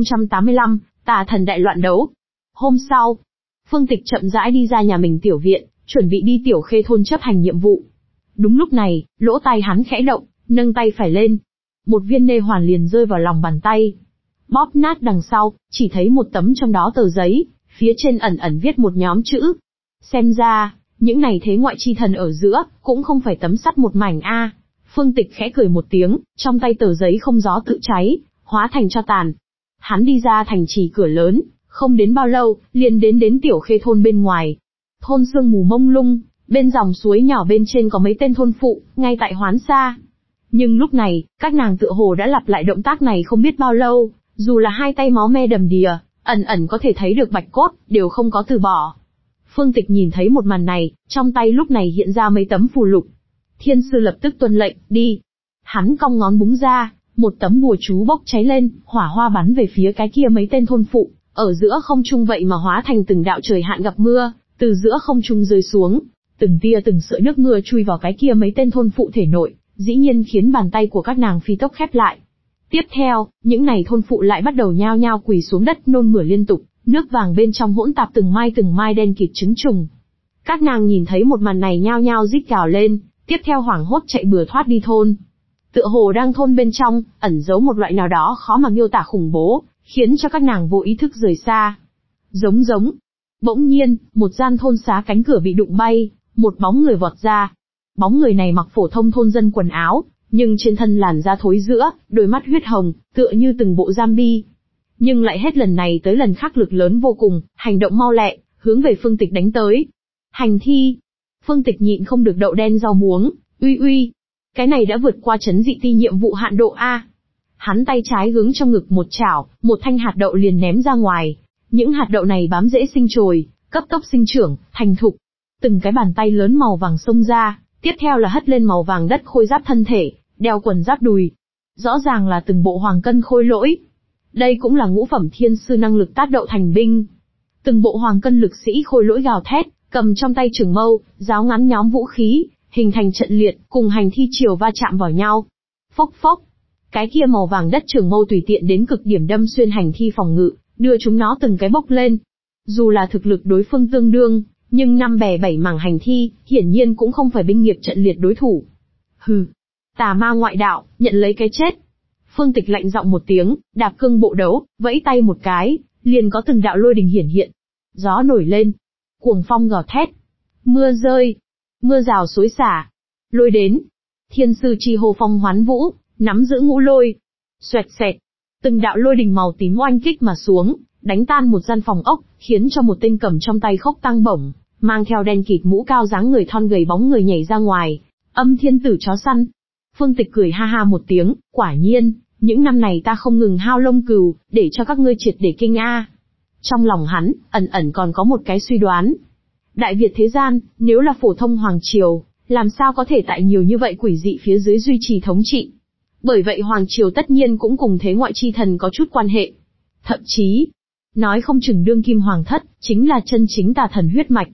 1085, tà thần đại loạn đấu. Hôm sau, Phương Tịch chậm rãi đi ra nhà mình tiểu viện, chuẩn bị đi Tiểu Khê thôn chấp hành nhiệm vụ. Đúng lúc này, lỗ tai hắn khẽ động, nâng tay phải lên. Một viên nê hoàn liền rơi vào lòng bàn tay. Bóp nát đằng sau, chỉ thấy một tấm trong đó tờ giấy, phía trên ẩn ẩn viết một nhóm chữ. Xem ra, những này thế ngoại chi thần ở giữa, cũng không phải tấm sắt một mảnh a. Phương Tịch khẽ cười một tiếng, trong tay tờ giấy không gió tự cháy, hóa thành tro tàn. Hắn đi ra thành trì cửa lớn, không đến bao lâu, liền đến Tiểu Khê thôn bên ngoài. Thôn sương mù mông lung, bên dòng suối nhỏ bên trên có mấy tên thôn phụ, ngay tại hoán xa. Nhưng lúc này, các nàng tựa hồ đã lặp lại động tác này không biết bao lâu, dù là hai tay máu me đầm đìa, ẩn ẩn có thể thấy được bạch cốt, đều không có từ bỏ. Phương Tịch nhìn thấy một màn này, trong tay lúc này hiện ra mấy tấm phù lục. Thiên sư lập tức tuân lệnh, đi. Hắn cong ngón búng ra, một tấm bùa chú bốc cháy lên, hỏa hoa bắn về phía cái kia mấy tên thôn phụ, ở giữa không trung vậy mà hóa thành từng đạo trời hạn gặp mưa, từ giữa không trung rơi xuống, từng tia từng sợi nước mưa chui vào cái kia mấy tên thôn phụ thể nội, dĩ nhiên khiến bàn tay của các nàng phi tốc khép lại. Tiếp theo, những này thôn phụ lại bắt đầu nhao nhao quỳ xuống đất nôn mửa liên tục, nước vàng bên trong hỗn tạp từng mai đen kịt trứng trùng. Các nàng nhìn thấy một màn này nhao nhao rít gào lên, tiếp theo hoảng hốt chạy bừa thoát đi thôn. Tựa hồ đang thôn bên trong, ẩn giấu một loại nào đó khó mà miêu tả khủng bố, khiến cho các nàng vô ý thức rời xa. Giống. Bỗng nhiên, một gian thôn xá cánh cửa bị đụng bay, một bóng người vọt ra. Bóng người này mặc phổ thông thôn dân quần áo, nhưng trên thân làn da thối rữa, đôi mắt huyết hồng, tựa như từng bộ zombie. Nhưng lại hết lần này tới lần khác lực lớn vô cùng, hành động mau lẹ, hướng về Phương Tịch đánh tới. Hành thi. Phương Tịch nhịn không được đậu đen rau muống, uy. Cái này đã vượt qua chấn dị ti nhiệm vụ hạn độ A. Hắn tay trái hướng trong ngực một chảo, một thanh hạt đậu liền ném ra ngoài. Những hạt đậu này bám rễ sinh trồi, cấp tốc sinh trưởng, thành thục. Từng cái bàn tay lớn màu vàng xông ra, tiếp theo là hất lên màu vàng đất khôi giáp thân thể, đeo quần giáp đùi. Rõ ràng là từng bộ hoàng cân khôi lỗi. Đây cũng là ngũ phẩm thiên sư năng lực tác đậu thành binh. Từng bộ hoàng cân lực sĩ khôi lỗi gào thét, cầm trong tay trường mâu, giáo ngắn nhóm vũ khí, hình thành trận liệt, cùng hành thi triều va chạm vào nhau. Phốc. Cái kia màu vàng đất trường mâu tùy tiện đến cực điểm đâm xuyên hành thi phòng ngự, đưa chúng nó từng cái bốc lên. Dù là thực lực đối phương tương đương, nhưng năm bè bảy mảng hành thi, hiển nhiên cũng không phải binh nghiệp trận liệt đối thủ. Hừ, tà ma ngoại đạo, nhận lấy cái chết. Phương Tịch lạnh giọng một tiếng, đạp cương bộ đấu, vẫy tay một cái, liền có từng đạo lôi đình hiển hiện. Gió nổi lên, cuồng phong gào thét, mưa rơi, mưa rào xối xả, lôi đến. Thiên sư chi hô phong hoán vũ, nắm giữ ngũ lôi. Xoẹt xẹt, từng đạo lôi đình màu tím oanh kích mà xuống, đánh tan một gian phòng ốc, khiến cho một tên cầm trong tay khốc tăng bổng, mang theo đen kịt mũ cao dáng người thon gầy bóng người nhảy ra ngoài. Âm thiên tử chó săn. Phương Tịch cười ha ha một tiếng, quả nhiên, những năm này ta không ngừng hao lông cừu, để cho các ngươi triệt để kinh a. Trong lòng hắn, ẩn còn có một cái suy đoán. Đại Việt thế gian, nếu là phổ thông hoàng triều, làm sao có thể tại nhiều như vậy quỷ dị phía dưới duy trì thống trị. Bởi vậy hoàng triều tất nhiên cũng cùng thế ngoại chi thần có chút quan hệ. Thậm chí, nói không chừng đương kim hoàng thất, chính là chân chính tà thần huyết mạch.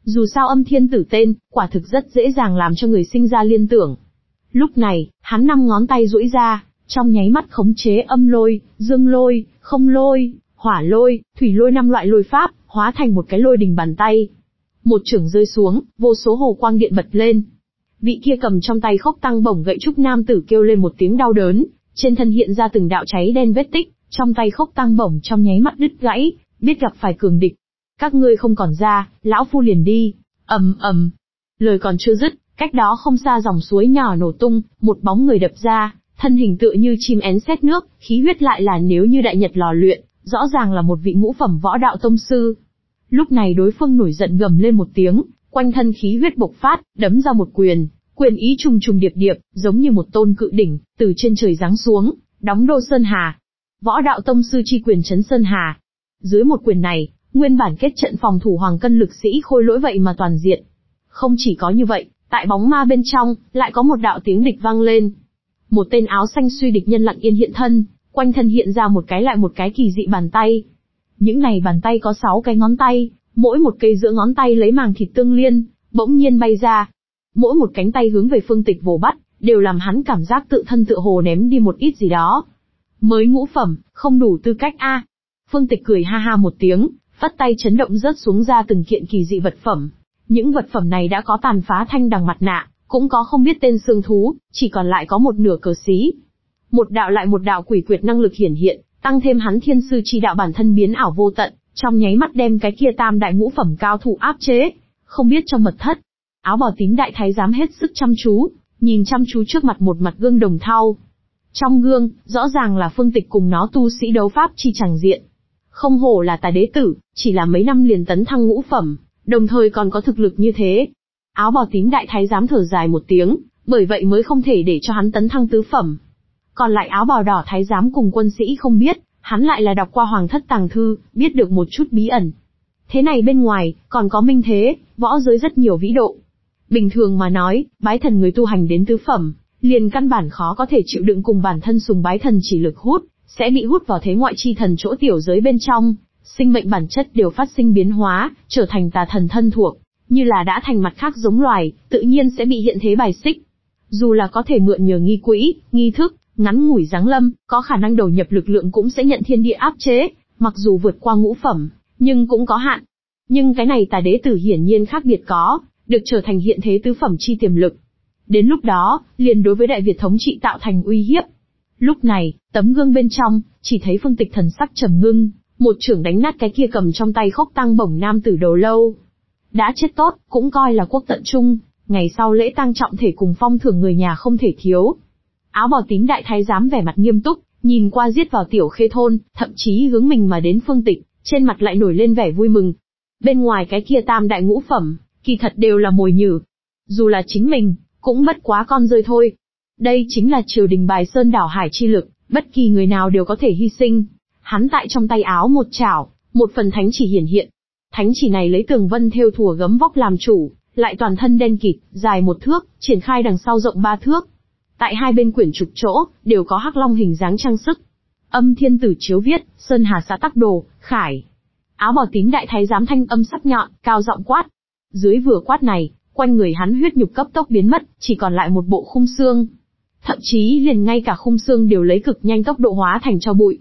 Dù sao Âm Thiên Tử tên, quả thực rất dễ dàng làm cho người sinh ra liên tưởng. Lúc này, hắn 5 ngón tay duỗi ra, trong nháy mắt khống chế âm lôi, dương lôi, không lôi, hỏa lôi, thủy lôi 5 loại lôi pháp, hóa thành một cái lôi đình bàn tay. Một chưởng rơi xuống, vô số hồ quang điện bật lên. Vị kia cầm trong tay khốc tăng bổng gậy trúc nam tử kêu lên một tiếng đau đớn, trên thân hiện ra từng đạo cháy đen vết tích, trong tay khốc tăng bổng trong nháy mắt đứt gãy, biết gặp phải cường địch. Các ngươi không còn ra, lão phu liền đi. Ầm ầm. Lời còn chưa dứt, cách đó không xa dòng suối nhỏ nổ tung, một bóng người đập ra, thân hình tựa như chim én sét nước, khí huyết lại là nếu như đại nhật lò luyện, rõ ràng là một vị ngũ phẩm võ đạo tông sư. Lúc này đối phương nổi giận gầm lên một tiếng, quanh thân khí huyết bộc phát, đấm ra một quyền, quyền ý trùng trùng điệp điệp, giống như một tôn cự đỉnh, từ trên trời giáng xuống, đóng đô sơn hà. Võ đạo tông sư chi quyền chấn sơn hà. Dưới một quyền này, nguyên bản kết trận phòng thủ hoàng cân lực sĩ khôi lỗi vậy mà toàn diện. Không chỉ có như vậy, tại bóng ma bên trong, lại có một đạo tiếng địch vang lên. Một tên áo xanh suy địch nhân lặng yên hiện thân, quanh thân hiện ra một cái lại một cái kỳ dị bàn tay. Những này bàn tay có 6 cái ngón tay, mỗi một cây giữa ngón tay lấy màng thịt tương liên, bỗng nhiên bay ra. Mỗi một cánh tay hướng về Phương Tịch vồ bắt, đều làm hắn cảm giác tự thân tựa hồ ném đi một ít gì đó. Mới ngũ phẩm, không đủ tư cách a. Phương Tịch cười ha ha một tiếng, phất tay chấn động rớt xuống ra từng kiện kỳ dị vật phẩm. Những vật phẩm này đã có tàn phá thanh đằng mặt nạ, cũng có không biết tên xương thú, chỉ còn lại có một nửa cờ xí. Một đạo lại một đạo quỷ quyệt năng lực hiển hiện, tăng thêm hắn thiên sư chi đạo bản thân biến ảo vô tận, trong nháy mắt đem cái kia tam đại ngũ phẩm cao thủ áp chế. Không biết trong mật thất, áo bào tím đại thái giám hết sức chăm chú, nhìn chăm chú trước mặt một mặt gương đồng thau. Trong gương, rõ ràng là Phương Tịch cùng nó tu sĩ đấu pháp chi chẳng diện. Không hổ là Tà đế tử, chỉ là mấy năm liền tấn thăng ngũ phẩm, đồng thời còn có thực lực như thế. Áo bào tím đại thái giám thở dài một tiếng, bởi vậy mới không thể để cho hắn tấn thăng tứ phẩm. Còn lại áo bào đỏ thái giám cùng quân sĩ không biết, hắn lại là đọc qua hoàng thất tàng thư, biết được một chút bí ẩn. Thế này bên ngoài, còn có minh thế, võ giới rất nhiều vĩ độ. Bình thường mà nói, bái thần người tu hành đến tứ phẩm, liền căn bản khó có thể chịu đựng cùng bản thân sùng bái thần chỉ lực hút, sẽ bị hút vào thế ngoại chi thần chỗ tiểu giới bên trong, sinh mệnh bản chất đều phát sinh biến hóa, trở thành tà thần thân thuộc, như là đã thành mặt khác giống loài, tự nhiên sẽ bị hiện thế bài xích. Dù là có thể mượn nhờ nghi quỹ, nghi thức, ngắn ngủi giáng lâm, có khả năng đầu nhập lực lượng cũng sẽ nhận thiên địa áp chế, mặc dù vượt qua ngũ phẩm, nhưng cũng có hạn. Nhưng cái này Tà đế tử hiển nhiên khác biệt có, được trở thành hiện thế tứ phẩm chi tiềm lực. Đến lúc đó, liền đối với Đại Việt thống trị tạo thành uy hiếp. Lúc này, tấm gương bên trong, chỉ thấy Phương Tịch thần sắc trầm ngưng, một chưởng đánh nát cái kia cầm trong tay khốc tăng bổng nam tử đầu lâu. Đã chết tốt, cũng coi là quốc tận trung, ngày sau lễ tang trọng thể cùng phong thưởng người nhà không thể thiếu. Áo bào tím đại thái giám vẻ mặt nghiêm túc, nhìn qua giết vào Tiểu Khê thôn, thậm chí hướng mình mà đến Phương Tịch, trên mặt lại nổi lên vẻ vui mừng. Bên ngoài cái kia tam đại ngũ phẩm, kỳ thật đều là mồi nhử. Dù là chính mình, cũng bất quá con rơi thôi. Đây chính là triều đình bài sơn đảo hải chi lực, bất kỳ người nào đều có thể hy sinh. Hắn tại trong tay áo một chảo, một phần thánh chỉ hiển hiện. Thánh chỉ này lấy tường vân thêu thùa gấm vóc làm chủ, lại toàn thân đen kịt, dài 1 thước, triển khai đằng sau rộng 3 thước. Tại hai bên quyển trục chỗ, đều có hắc long hình dáng trang sức. Âm Thiên Tử chiếu viết, Sơn Hà xã tắc đồ, khải. Áo bào tím đại thái giám thanh âm sắc nhọn, cao giọng quát. Dưới vừa quát này, quanh người hắn huyết nhục cấp tốc biến mất, chỉ còn lại một bộ khung xương. Thậm chí liền ngay cả khung xương đều lấy cực nhanh tốc độ hóa thành tro bụi.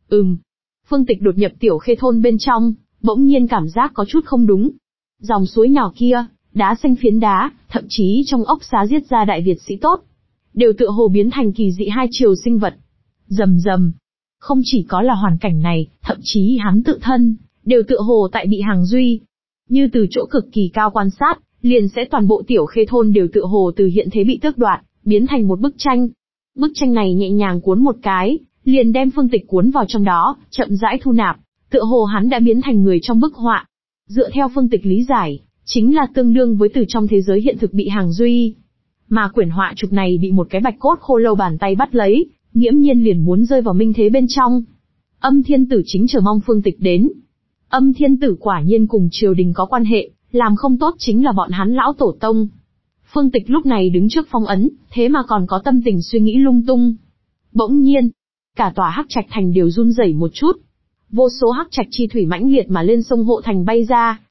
Phương Tịch đột nhập Tiểu Khê thôn bên trong, bỗng nhiên cảm giác có chút không đúng. Dòng suối nhỏ kia, đá xanh phiến đá, thậm chí trong ốc xá giết ra Đại Việt sĩ tốt, đều tựa hồ biến thành kỳ dị hai chiều sinh vật. Rầm rầm. Không chỉ có là hoàn cảnh này, thậm chí hắn tự thân, đều tựa hồ tại bị hàng duy. Như từ chỗ cực kỳ cao quan sát, liền sẽ toàn bộ Tiểu Khê thôn đều tựa hồ từ hiện thế bị tước đoạt, biến thành một bức tranh. Bức tranh này nhẹ nhàng cuốn một cái, liền đem Phương Tịch cuốn vào trong đó, chậm rãi thu nạp, tựa hồ hắn đã biến thành người trong bức họa. Dựa theo Phương Tịch lý giải, chính là tương đương với từ trong thế giới hiện thực bị hàng duy. Mà quyển họa trục này bị một cái bạch cốt khô lâu bàn tay bắt lấy, nghiễm nhiên liền muốn rơi vào minh thế bên trong. Âm Thiên Tử chính chờ mong Phương Tịch đến. Âm Thiên Tử quả nhiên cùng triều đình có quan hệ, làm không tốt chính là bọn hắn lão tổ tông. Phương Tịch lúc này đứng trước phong ấn, thế mà còn có tâm tình suy nghĩ lung tung. Bỗng nhiên, cả tòa Hắc Trạch thành đều run rẩy một chút. Vô số hắc trạch chi thủy mãnh liệt mà lên sông hộ thành bay ra,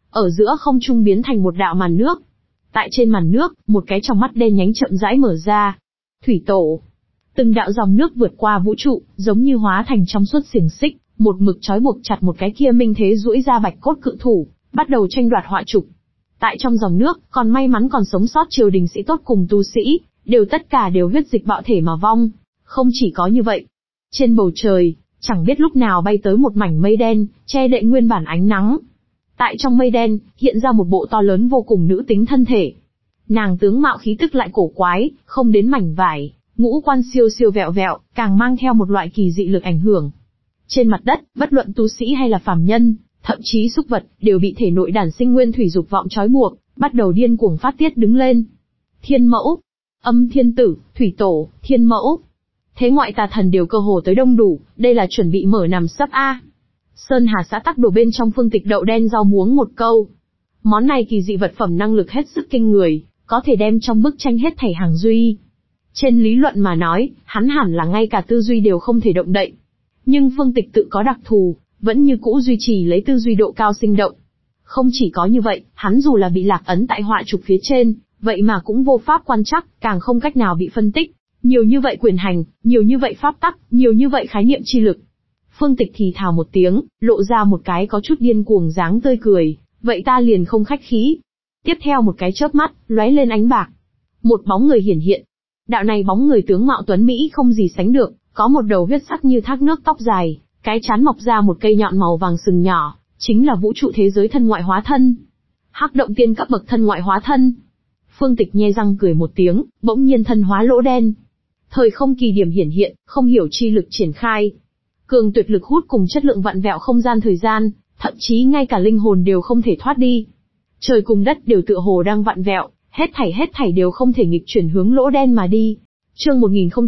ở giữa không trung biến thành một đạo màn nước. Tại trên màn nước, một cái tròng mắt đen nhánh chậm rãi mở ra. Thủy tổ. Từng đạo dòng nước vượt qua vũ trụ, giống như hóa thành trong suốt xiềng xích, một mực trói buộc chặt một cái kia minh thế duỗi ra bạch cốt cự thủ, bắt đầu tranh đoạt họa trục. Tại trong dòng nước, còn may mắn còn sống sót triều đình sĩ tốt cùng tu sĩ, tất cả đều huyết dịch bạo thể mà vong. Không chỉ có như vậy, trên bầu trời, chẳng biết lúc nào bay tới một mảnh mây đen, che đậy nguyên bản ánh nắng. Tại trong mây đen, hiện ra một bộ to lớn vô cùng nữ tính thân thể. Nàng tướng mạo khí tức lại cổ quái, không đến mảnh vải, ngũ quan siêu siêu vẹo vẹo, càng mang theo một loại kỳ dị lực ảnh hưởng. Trên mặt đất, bất luận tu sĩ hay là phàm nhân, thậm chí súc vật, đều bị thể nội đản sinh nguyên thủy dục vọng trói buộc, bắt đầu điên cuồng phát tiết đứng lên. Thiên mẫu, Âm thiên tử, thủy tổ, thiên mẫu. Thế ngoại tà thần đều cơ hồ tới đông đủ, đây là chuẩn bị mở nằm sấp A. Sơn Hà xã tắc đồ bên trong phương tịch đậu đen rau muống một câu. Món này kỳ dị vật phẩm năng lực hết sức kinh người, có thể đem trong bức tranh hết thảy hàng duy. Trên lý luận mà nói, hắn hẳn là ngay cả tư duy đều không thể động đậy. Nhưng phương tịch tự có đặc thù, vẫn như cũ duy trì lấy tư duy độ cao sinh động. Không chỉ có như vậy, hắn dù là bị lạc ấn tại họa trục phía trên, vậy mà cũng vô pháp quan trắc, càng không cách nào bị phân tích. Nhiều như vậy quyền hành, nhiều như vậy pháp tắc, nhiều như vậy khái niệm chi lực. Phương Tịch thì thào một tiếng, lộ ra một cái có chút điên cuồng dáng tươi cười, vậy ta liền không khách khí. Tiếp theo một cái chớp mắt, lóe lên ánh bạc. Một bóng người hiển hiện. Đạo này bóng người tướng mạo tuấn Mỹ không gì sánh được, có một đầu huyết sắc như thác nước tóc dài, cái trán mọc ra một cây nhọn màu vàng sừng nhỏ, chính là vũ trụ thế giới thân ngoại hóa thân. Hắc động tiên cấp bậc thân ngoại hóa thân. Phương Tịch nhe răng cười một tiếng, bỗng nhiên thân hóa lỗ đen. Thời không kỳ điểm hiển hiện, không hiểu chi lực triển khai. Cường tuyệt lực hút cùng chất lượng vặn vẹo không gian thời gian, thậm chí ngay cả linh hồn đều không thể thoát đi. Trời cùng đất đều tựa hồ đang vặn vẹo, hết thảy đều không thể nghịch chuyển hướng lỗ đen mà đi. Chương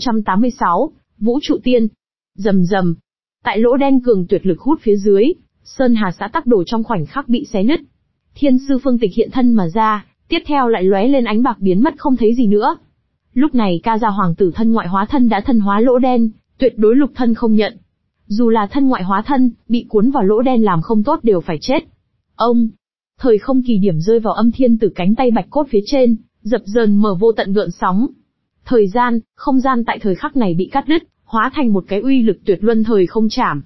1086, Vũ trụ tiên. Rầm rầm. Tại lỗ đen cường tuyệt lực hút phía dưới, Sơn Hà xã tắc đồ trong khoảnh khắc bị xé nứt. Thiên sư Phương Tịch hiện thân mà ra, tiếp theo lại lóe lên ánh bạc biến mất không thấy gì nữa. Lúc này ca gia hoàng tử thân ngoại hóa thân đã thân hóa lỗ đen, tuyệt đối lục thân không nhận. Dù là thân ngoại hóa thân, bị cuốn vào lỗ đen làm không tốt đều phải chết. Ông, thời không kỳ điểm rơi vào Âm thiên tử cánh tay bạch cốt phía trên, dập dờn mở vô tận gợn sóng. Thời gian, không gian tại thời khắc này bị cắt đứt, hóa thành một cái uy lực tuyệt luân thời không chảm.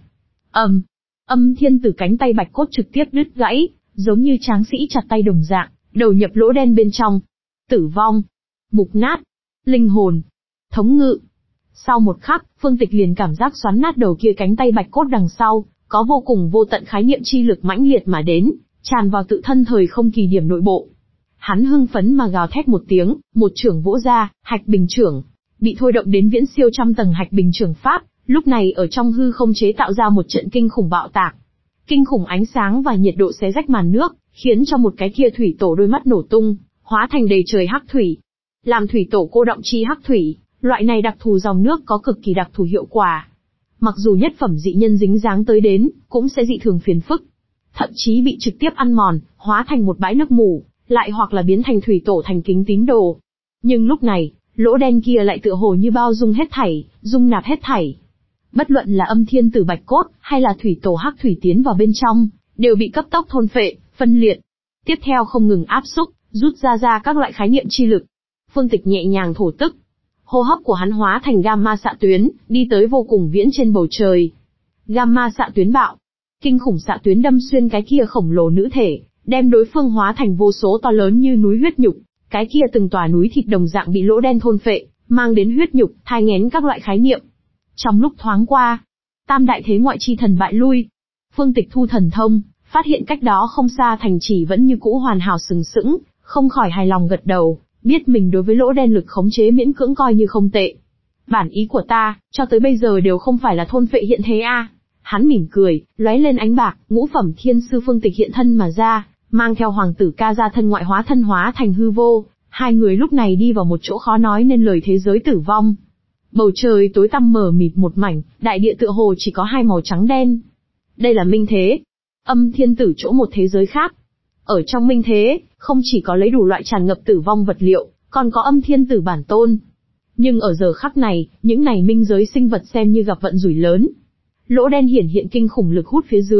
Âm thiên tử cánh tay bạch cốt trực tiếp đứt gãy, giống như tráng sĩ chặt tay đồng dạng, đầu nhập lỗ đen bên trong. Tử vong, mục nát, linh hồn, thống ngự. Sau một khắc, Phương Tịch liền cảm giác xoắn nát đầu kia cánh tay bạch cốt đằng sau, có vô cùng vô tận khái niệm chi lực mãnh liệt mà đến, tràn vào tự thân thời không kỳ điểm nội bộ. Hắn hưng phấn mà gào thét một tiếng, một chưởng vỗ ra, hạch bình chưởng, bị thôi động đến viễn siêu trăm tầng hạch bình chưởng pháp, lúc này ở trong hư không chế tạo ra một trận kinh khủng bạo tạc. Kinh khủng ánh sáng và nhiệt độ xé rách màn nước, khiến cho một cái kia thủy tổ đôi mắt nổ tung, hóa thành đầy trời hắc thủy. Làm thủy tổ cô động chi hắc thủy, loại này đặc thù dòng nước có cực kỳ đặc thù hiệu quả. Mặc dù nhất phẩm dị nhân dính dáng tới đến, cũng sẽ dị thường phiền phức. Thậm chí bị trực tiếp ăn mòn, hóa thành một bãi nước mù, lại hoặc là biến thành thủy tổ thành kính tín đồ. Nhưng lúc này, lỗ đen kia lại tựa hồ như bao dung hết thảy, dung nạp hết thảy. Bất luận là Âm thiên tử bạch cốt, hay là thủy tổ hắc thủy tiến vào bên trong, đều bị cấp tốc thôn phệ, phân liệt. Tiếp theo không ngừng áp xúc, rút ra các loại khái niệm chi lực. Phương Tịch nhẹ nhàng thổ tức. Hô hấp của hắn hóa thành gamma xạ tuyến, đi tới vô cùng viễn trên bầu trời. Gamma xạ tuyến bạo. Kinh khủng xạ tuyến đâm xuyên cái kia khổng lồ nữ thể, đem đối phương hóa thành vô số to lớn như núi huyết nhục. Cái kia từng tòa núi thịt đồng dạng bị lỗ đen thôn phệ, mang đến huyết nhục, thai nghén các loại khái niệm. Trong lúc thoáng qua, tam đại thế ngoại chi thần bại lui. Phương Tịch thu thần thông, phát hiện cách đó không xa thành trì vẫn như cũ hoàn hảo sừng sững, không khỏi hài lòng gật đầu, biết mình đối với lỗ đen lực khống chế miễn cưỡng coi như không tệ. Bản ý của ta, cho tới bây giờ đều không phải là thôn phệ hiện thế a. Hắn mỉm cười, lóe lên ánh bạc, ngũ phẩm thiên sư Phương Tịch hiện thân mà ra, mang theo hoàng tử ca gia thân ngoại hóa thân hóa thành hư vô. Hai người lúc này đi vào một chỗ khó nói nên lời thế giới tử vong. Bầu trời tối tăm mờ mịt một mảnh, đại địa tựa hồ chỉ có hai màu trắng đen. Đây là minh thế. Âm thiên tử chỗ một thế giới khác. Ở trong minh thế, không chỉ có lấy đủ loại tràn ngập tử vong vật liệu, còn có âm thiên tử bản tôn. Nhưng ở giờ khắc này, những này minh giới sinh vật xem như gặp vận rủi lớn. Lỗ đen hiển hiện kinh khủng lực hút phía dưới,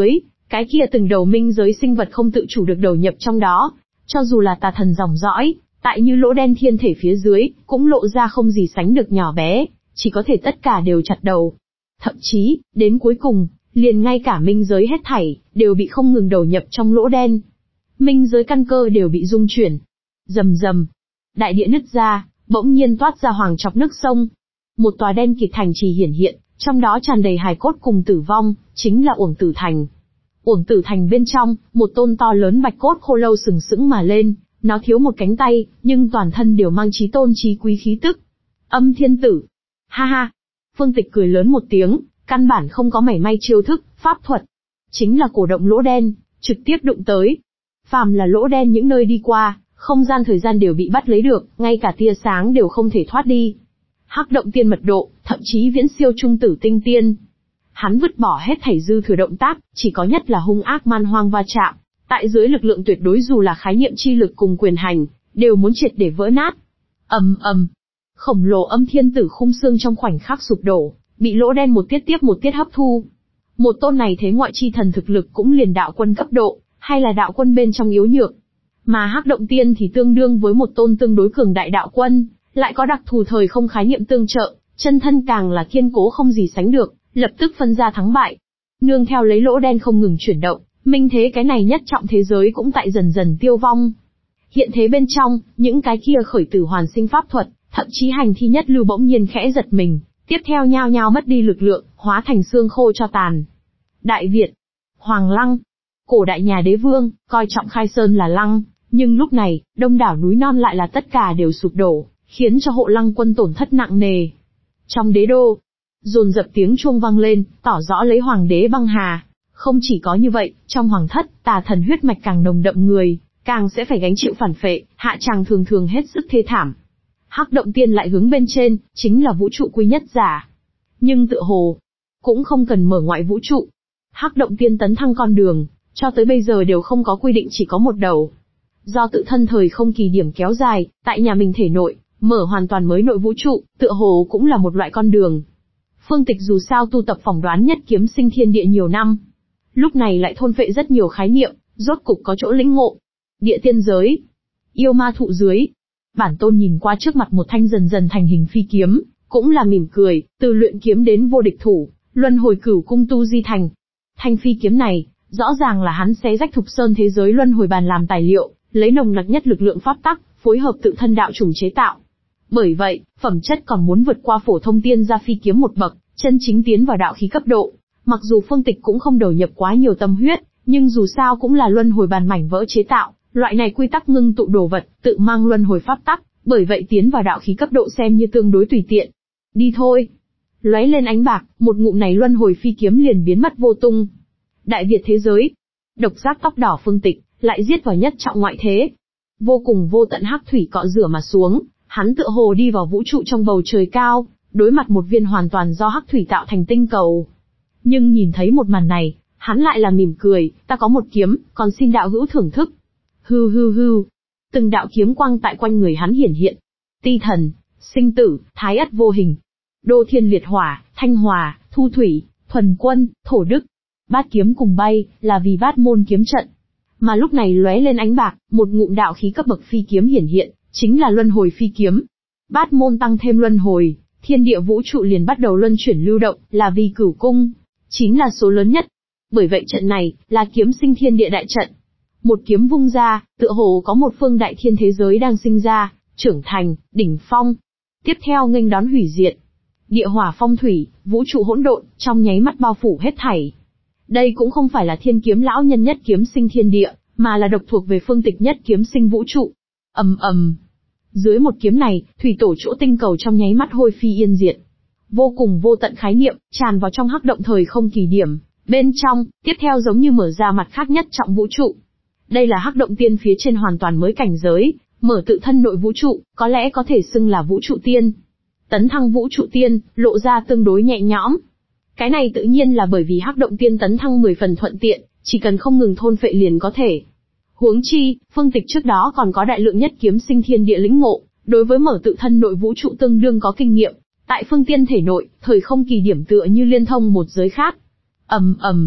Cái kia từng đầu minh giới sinh vật không tự chủ được đầu nhập trong đó, cho dù là tà thần dòng dõi, tại như lỗ đen thiên thể phía dưới, cũng lộ ra không gì sánh được nhỏ bé, chỉ có thể tất cả đều chặt đầu. Thậm chí, đến cuối cùng, liền ngay cả minh giới hết thảy, đều bị không ngừng đầu nhập trong lỗ đen. Minh giới căn cơ đều bị rung chuyển. Rầm rầm, đại địa nứt ra, bỗng nhiên toát ra hoàng chọc nước sông. Một tòa đen kịt thành trì hiển hiện, trong đó tràn đầy hài cốt cùng tử vong, chính là Uổng Tử Thành. Uổng Tử Thành bên trong, một tôn to lớn bạch cốt khô lâu sừng sững mà lên, nó thiếu một cánh tay, nhưng toàn thân đều mang chí tôn chí quý khí tức. Âm Thiên Tử. Ha ha. Phương Tịch cười lớn một tiếng, căn bản không có mảy may chiêu thức, pháp thuật. Chính là cổ động lỗ đen, trực tiếp đụng tới. Phàm là lỗ đen những nơi đi qua, không gian thời gian đều bị bắt lấy được, ngay cả tia sáng đều không thể thoát đi. Hắc động tiên mật độ, thậm chí viễn siêu trung tử tinh tiên. Hắn vứt bỏ hết thảy dư thừa động tác, chỉ có nhất là hung ác man hoang va chạm. Tại dưới lực lượng tuyệt đối dù là khái niệm chi lực cùng quyền hành, đều muốn triệt để vỡ nát. Ầm ầm, khổng lồ Âm Thiên Tử khung xương trong khoảnh khắc sụp đổ, bị lỗ đen một tiết tiếp một tiết hấp thu. Một tôn này thế ngoại chi thần thực lực cũng liền đạo quân cấp độ, hay là đạo quân bên trong yếu nhược. Mà Hắc động tiên thì tương đương với một tôn tương đối cường đại đạo quân, lại có đặc thù thời không khái niệm tương trợ, chân thân càng là kiên cố không gì sánh được, lập tức phân ra thắng bại. Nương theo lấy lỗ đen không ngừng chuyển động, minh thế cái này nhất trọng thế giới cũng tại dần dần tiêu vong. Hiện thế bên trong, những cái kia khởi tử hoàn sinh pháp thuật, thậm chí hành thi nhất lưu bỗng nhiên khẽ giật mình, tiếp theo nhao nhao mất đi lực lượng, hóa thành xương khô cho tàn. Đại Việt, Hoàng Lăng, cổ đại nhà đế vương, coi trọng Khai Sơn là lăng, nhưng lúc này, đông đảo núi non lại là tất cả đều sụp đổ, khiến cho Hộ Lăng quân tổn thất nặng nề. Trong đế đô, dồn dập tiếng chuông vang lên, tỏ rõ lấy hoàng đế băng hà. Không chỉ có như vậy, trong hoàng thất, tà thần huyết mạch càng nồng đậm người, càng sẽ phải gánh chịu phản phệ, hạ tràng thường thường hết sức thê thảm. Hắc động tiên lại hướng bên trên, chính là vũ trụ quy nhất giả. Nhưng tựa hồ, cũng không cần mở ngoại vũ trụ. Hắc động tiên tấn thăng con đường, cho tới bây giờ đều không có quy định chỉ có một đầu. Do tự thân thời không kỳ điểm kéo dài, tại nhà mình thể nội, mở hoàn toàn mới nội vũ trụ, tựa hồ cũng là một loại con đường. Phương Tịch dù sao tu tập phỏng đoán nhất kiếm sinh thiên địa nhiều năm. Lúc này lại thôn phệ rất nhiều khái niệm, rốt cục có chỗ lĩnh ngộ. Địa tiên giới, yêu ma thụ dưới. Bản tôn nhìn qua trước mặt một thanh dần dần thành hình phi kiếm, cũng là mỉm cười, từ luyện kiếm đến vô địch thủ, luân hồi cửu cung tu di thành. Thanh phi kiếm này, rõ ràng là hắn xé rách thục sơn thế giới luân hồi bàn làm tài liệu, lấy nồng nặc nhất lực lượng pháp tắc, phối hợp tự thân đạo chủng chế tạo. Bởi vậy, phẩm chất còn muốn vượt qua phổ thông tiên gia phi kiếm một bậc, chân chính tiến vào đạo khí cấp độ. Mặc dù Phương Tịch cũng không đầu nhập quá nhiều tâm huyết, nhưng dù sao cũng là luân hồi bàn mảnh vỡ chế tạo, loại này quy tắc ngưng tụ đồ vật, tự mang luân hồi pháp tắc, bởi vậy tiến vào đạo khí cấp độ xem như tương đối tùy tiện. Đi thôi. Lóe lên ánh bạc, một ngụm này luân hồi phi kiếm liền biến mất vô tung. Đại Việt thế giới. Độc giác tóc đỏ Phương Tịch, lại giết vào nhất trọng ngoại thế. Vô cùng vô tận hắc thủy cọ rửa mà xuống, hắn tựa hồ đi vào vũ trụ trong bầu trời cao, đối mặt một viên hoàn toàn do hắc thủy tạo thành tinh cầu. Nhưng nhìn thấy một màn này, hắn lại là mỉm cười, ta có một kiếm, còn xin đạo hữu thưởng thức. Hư hư hư. Từng đạo kiếm quang tại quanh người hắn hiển hiện. Ti thần, sinh tử, thái ất vô hình. Đô thiên liệt hỏa, thanh hòa, thu thủy, thuần quân, thổ đức. Bát kiếm cùng bay, là vì bát môn kiếm trận. Mà lúc này lóe lên ánh bạc, một ngụm đạo khí cấp bậc phi kiếm hiển hiện, chính là luân hồi phi kiếm. Bát môn tăng thêm luân hồi, thiên địa vũ trụ liền bắt đầu luân chuyển lưu động, là vì cửu cung, chính là số lớn nhất. Bởi vậy trận này, là kiếm sinh thiên địa đại trận. Một kiếm vung ra, tựa hồ có một phương đại thiên thế giới đang sinh ra, trưởng thành, đỉnh phong. Tiếp theo nghênh đón hủy diệt. Địa hỏa phong thủy, vũ trụ hỗn độn, trong nháy mắt bao phủ hết thảy. Đây cũng không phải là thiên kiếm lão nhân nhất kiếm sinh thiên địa, mà là độc thuộc về Phương Tịch nhất kiếm sinh vũ trụ. Ầm ầm. Dưới một kiếm này, thủy tổ chỗ tinh cầu trong nháy mắt hôi phi yên diệt. Vô cùng vô tận khái niệm, tràn vào trong hắc động thời không kỳ điểm. Bên trong, tiếp theo giống như mở ra mặt khác nhất trọng vũ trụ. Đây là hắc động tiên phía trên hoàn toàn mới cảnh giới, mở tự thân nội vũ trụ, có lẽ có thể xưng là vũ trụ tiên. Tấn thăng vũ trụ tiên, lộ ra tương đối nhẹ nhõm. Cái này tự nhiên là bởi vì hắc động tiên tấn thăng 10 phần thuận tiện, chỉ cần không ngừng thôn phệ liền có thể. Huống chi, Phương Tịch trước đó còn có đại lượng nhất kiếm sinh thiên địa lĩnh ngộ, đối với mở tự thân nội vũ trụ tương đương có kinh nghiệm. Tại phương tiên thể nội, thời không kỳ điểm tựa như liên thông một giới khác. Ầm ầm.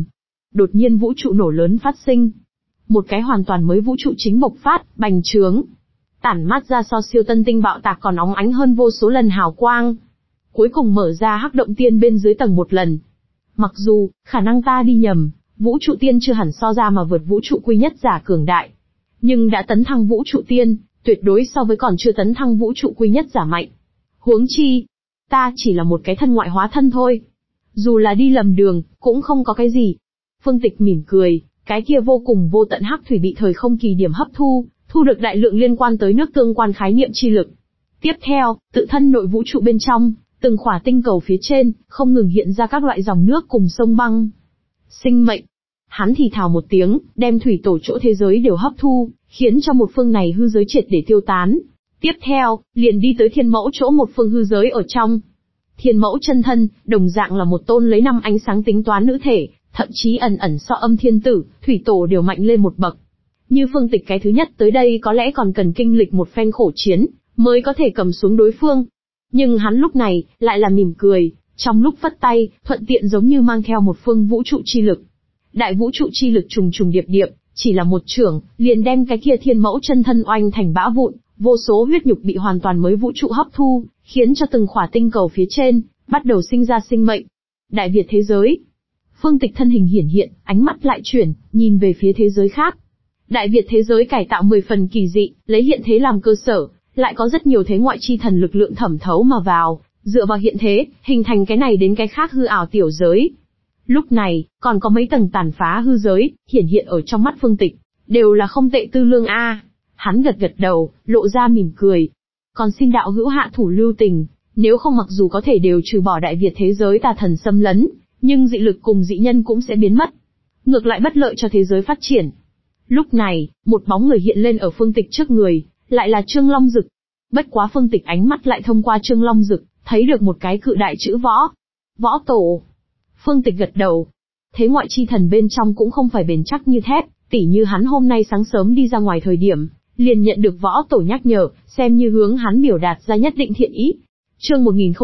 đột nhiên vũ trụ nổ lớn phát sinh. Một cái hoàn toàn mới vũ trụ chính bộc phát, bành trướng. Tản mát ra so siêu tân tinh bạo tạc còn óng ánh hơn vô số lần hào quang. Cuối cùng mở ra hắc động tiên bên dưới tầng một lần. Mặc dù, khả năng ta đi nhầm, vũ trụ tiên chưa hẳn so ra mà vượt vũ trụ quy nhất giả cường đại. Nhưng đã tấn thăng vũ trụ tiên, tuyệt đối so với còn chưa tấn thăng vũ trụ quy nhất giả mạnh. Huống chi, ta chỉ là một cái thân ngoại hóa thân thôi. Dù là đi lầm đường, cũng không có cái gì. Phương Tịch mỉm cười, cái kia vô cùng vô tận hắc thủy bị thời không kỳ điểm hấp thu được đại lượng liên quan tới nước tương quan khái niệm chi lực. Tiếp theo, tự thân nội vũ trụ bên trong, từng khỏa tinh cầu phía trên, không ngừng hiện ra các loại dòng nước cùng sông băng. Sinh mệnh. Hắn thì thào một tiếng, đem thủy tổ chỗ thế giới đều hấp thu, khiến cho một phương này hư giới triệt để tiêu tán. Tiếp theo, liền đi tới thiên mẫu chỗ một phương hư giới ở trong. Thiên mẫu chân thân, đồng dạng là một tôn lấy năm ánh sáng tính toán nữ thể, thậm chí ẩn ẩn so âm thiên tử, thủy tổ đều mạnh lên một bậc. Như Phương Tịch cái thứ nhất tới đây có lẽ còn cần kinh lịch một phen khổ chiến, mới có thể cầm xuống đối phương. Nhưng hắn lúc này, lại là mỉm cười, trong lúc vất tay, thuận tiện giống như mang theo một phương vũ trụ chi lực. Đại vũ trụ chi lực trùng trùng điệp điệp, chỉ là một chưởng, liền đem cái kia thiên mẫu chân thân oanh thành bã vụn, vô số huyết nhục bị hoàn toàn mới vũ trụ hấp thu, khiến cho từng khỏa tinh cầu phía trên, bắt đầu sinh ra sinh mệnh. Đại Việt thế giới. Phương Tịch thân hình hiển hiện, ánh mắt lại chuyển, nhìn về phía thế giới khác. Đại Việt thế giới cải tạo 10 phần kỳ dị, lấy hiện thế làm cơ sở, lại có rất nhiều thế ngoại chi thần lực lượng thẩm thấu mà vào, dựa vào hiện thế, hình thành cái này đến cái khác hư ảo tiểu giới. Lúc này, còn có mấy tầng tàn phá hư giới, hiển hiện ở trong mắt Phương Tịch, đều là không tệ tư lương a. Hắn gật gật đầu, lộ ra mỉm cười. Còn xin đạo hữu hạ thủ lưu tình, nếu không mặc dù có thể đều trừ bỏ Đại Việt thế giới tà thần xâm lấn, nhưng dị lực cùng dị nhân cũng sẽ biến mất. Ngược lại bất lợi cho thế giới phát triển. Lúc này, một bóng người hiện lên ở Phương Tịch trước người, lại là Trương Long Dực. Bất quá Phương Tịch ánh mắt lại thông qua Trương Long Dực, thấy được một cái cự đại chữ võ. Võ tổ. Phương Tịch gật đầu. Thế ngoại chi thần bên trong cũng không phải bền chắc như thép, tỉ như hắn hôm nay sáng sớm đi ra ngoài thời điểm, liền nhận được võ tổ nhắc nhở, xem như hướng hắn biểu đạt ra nhất định thiện ý. Chương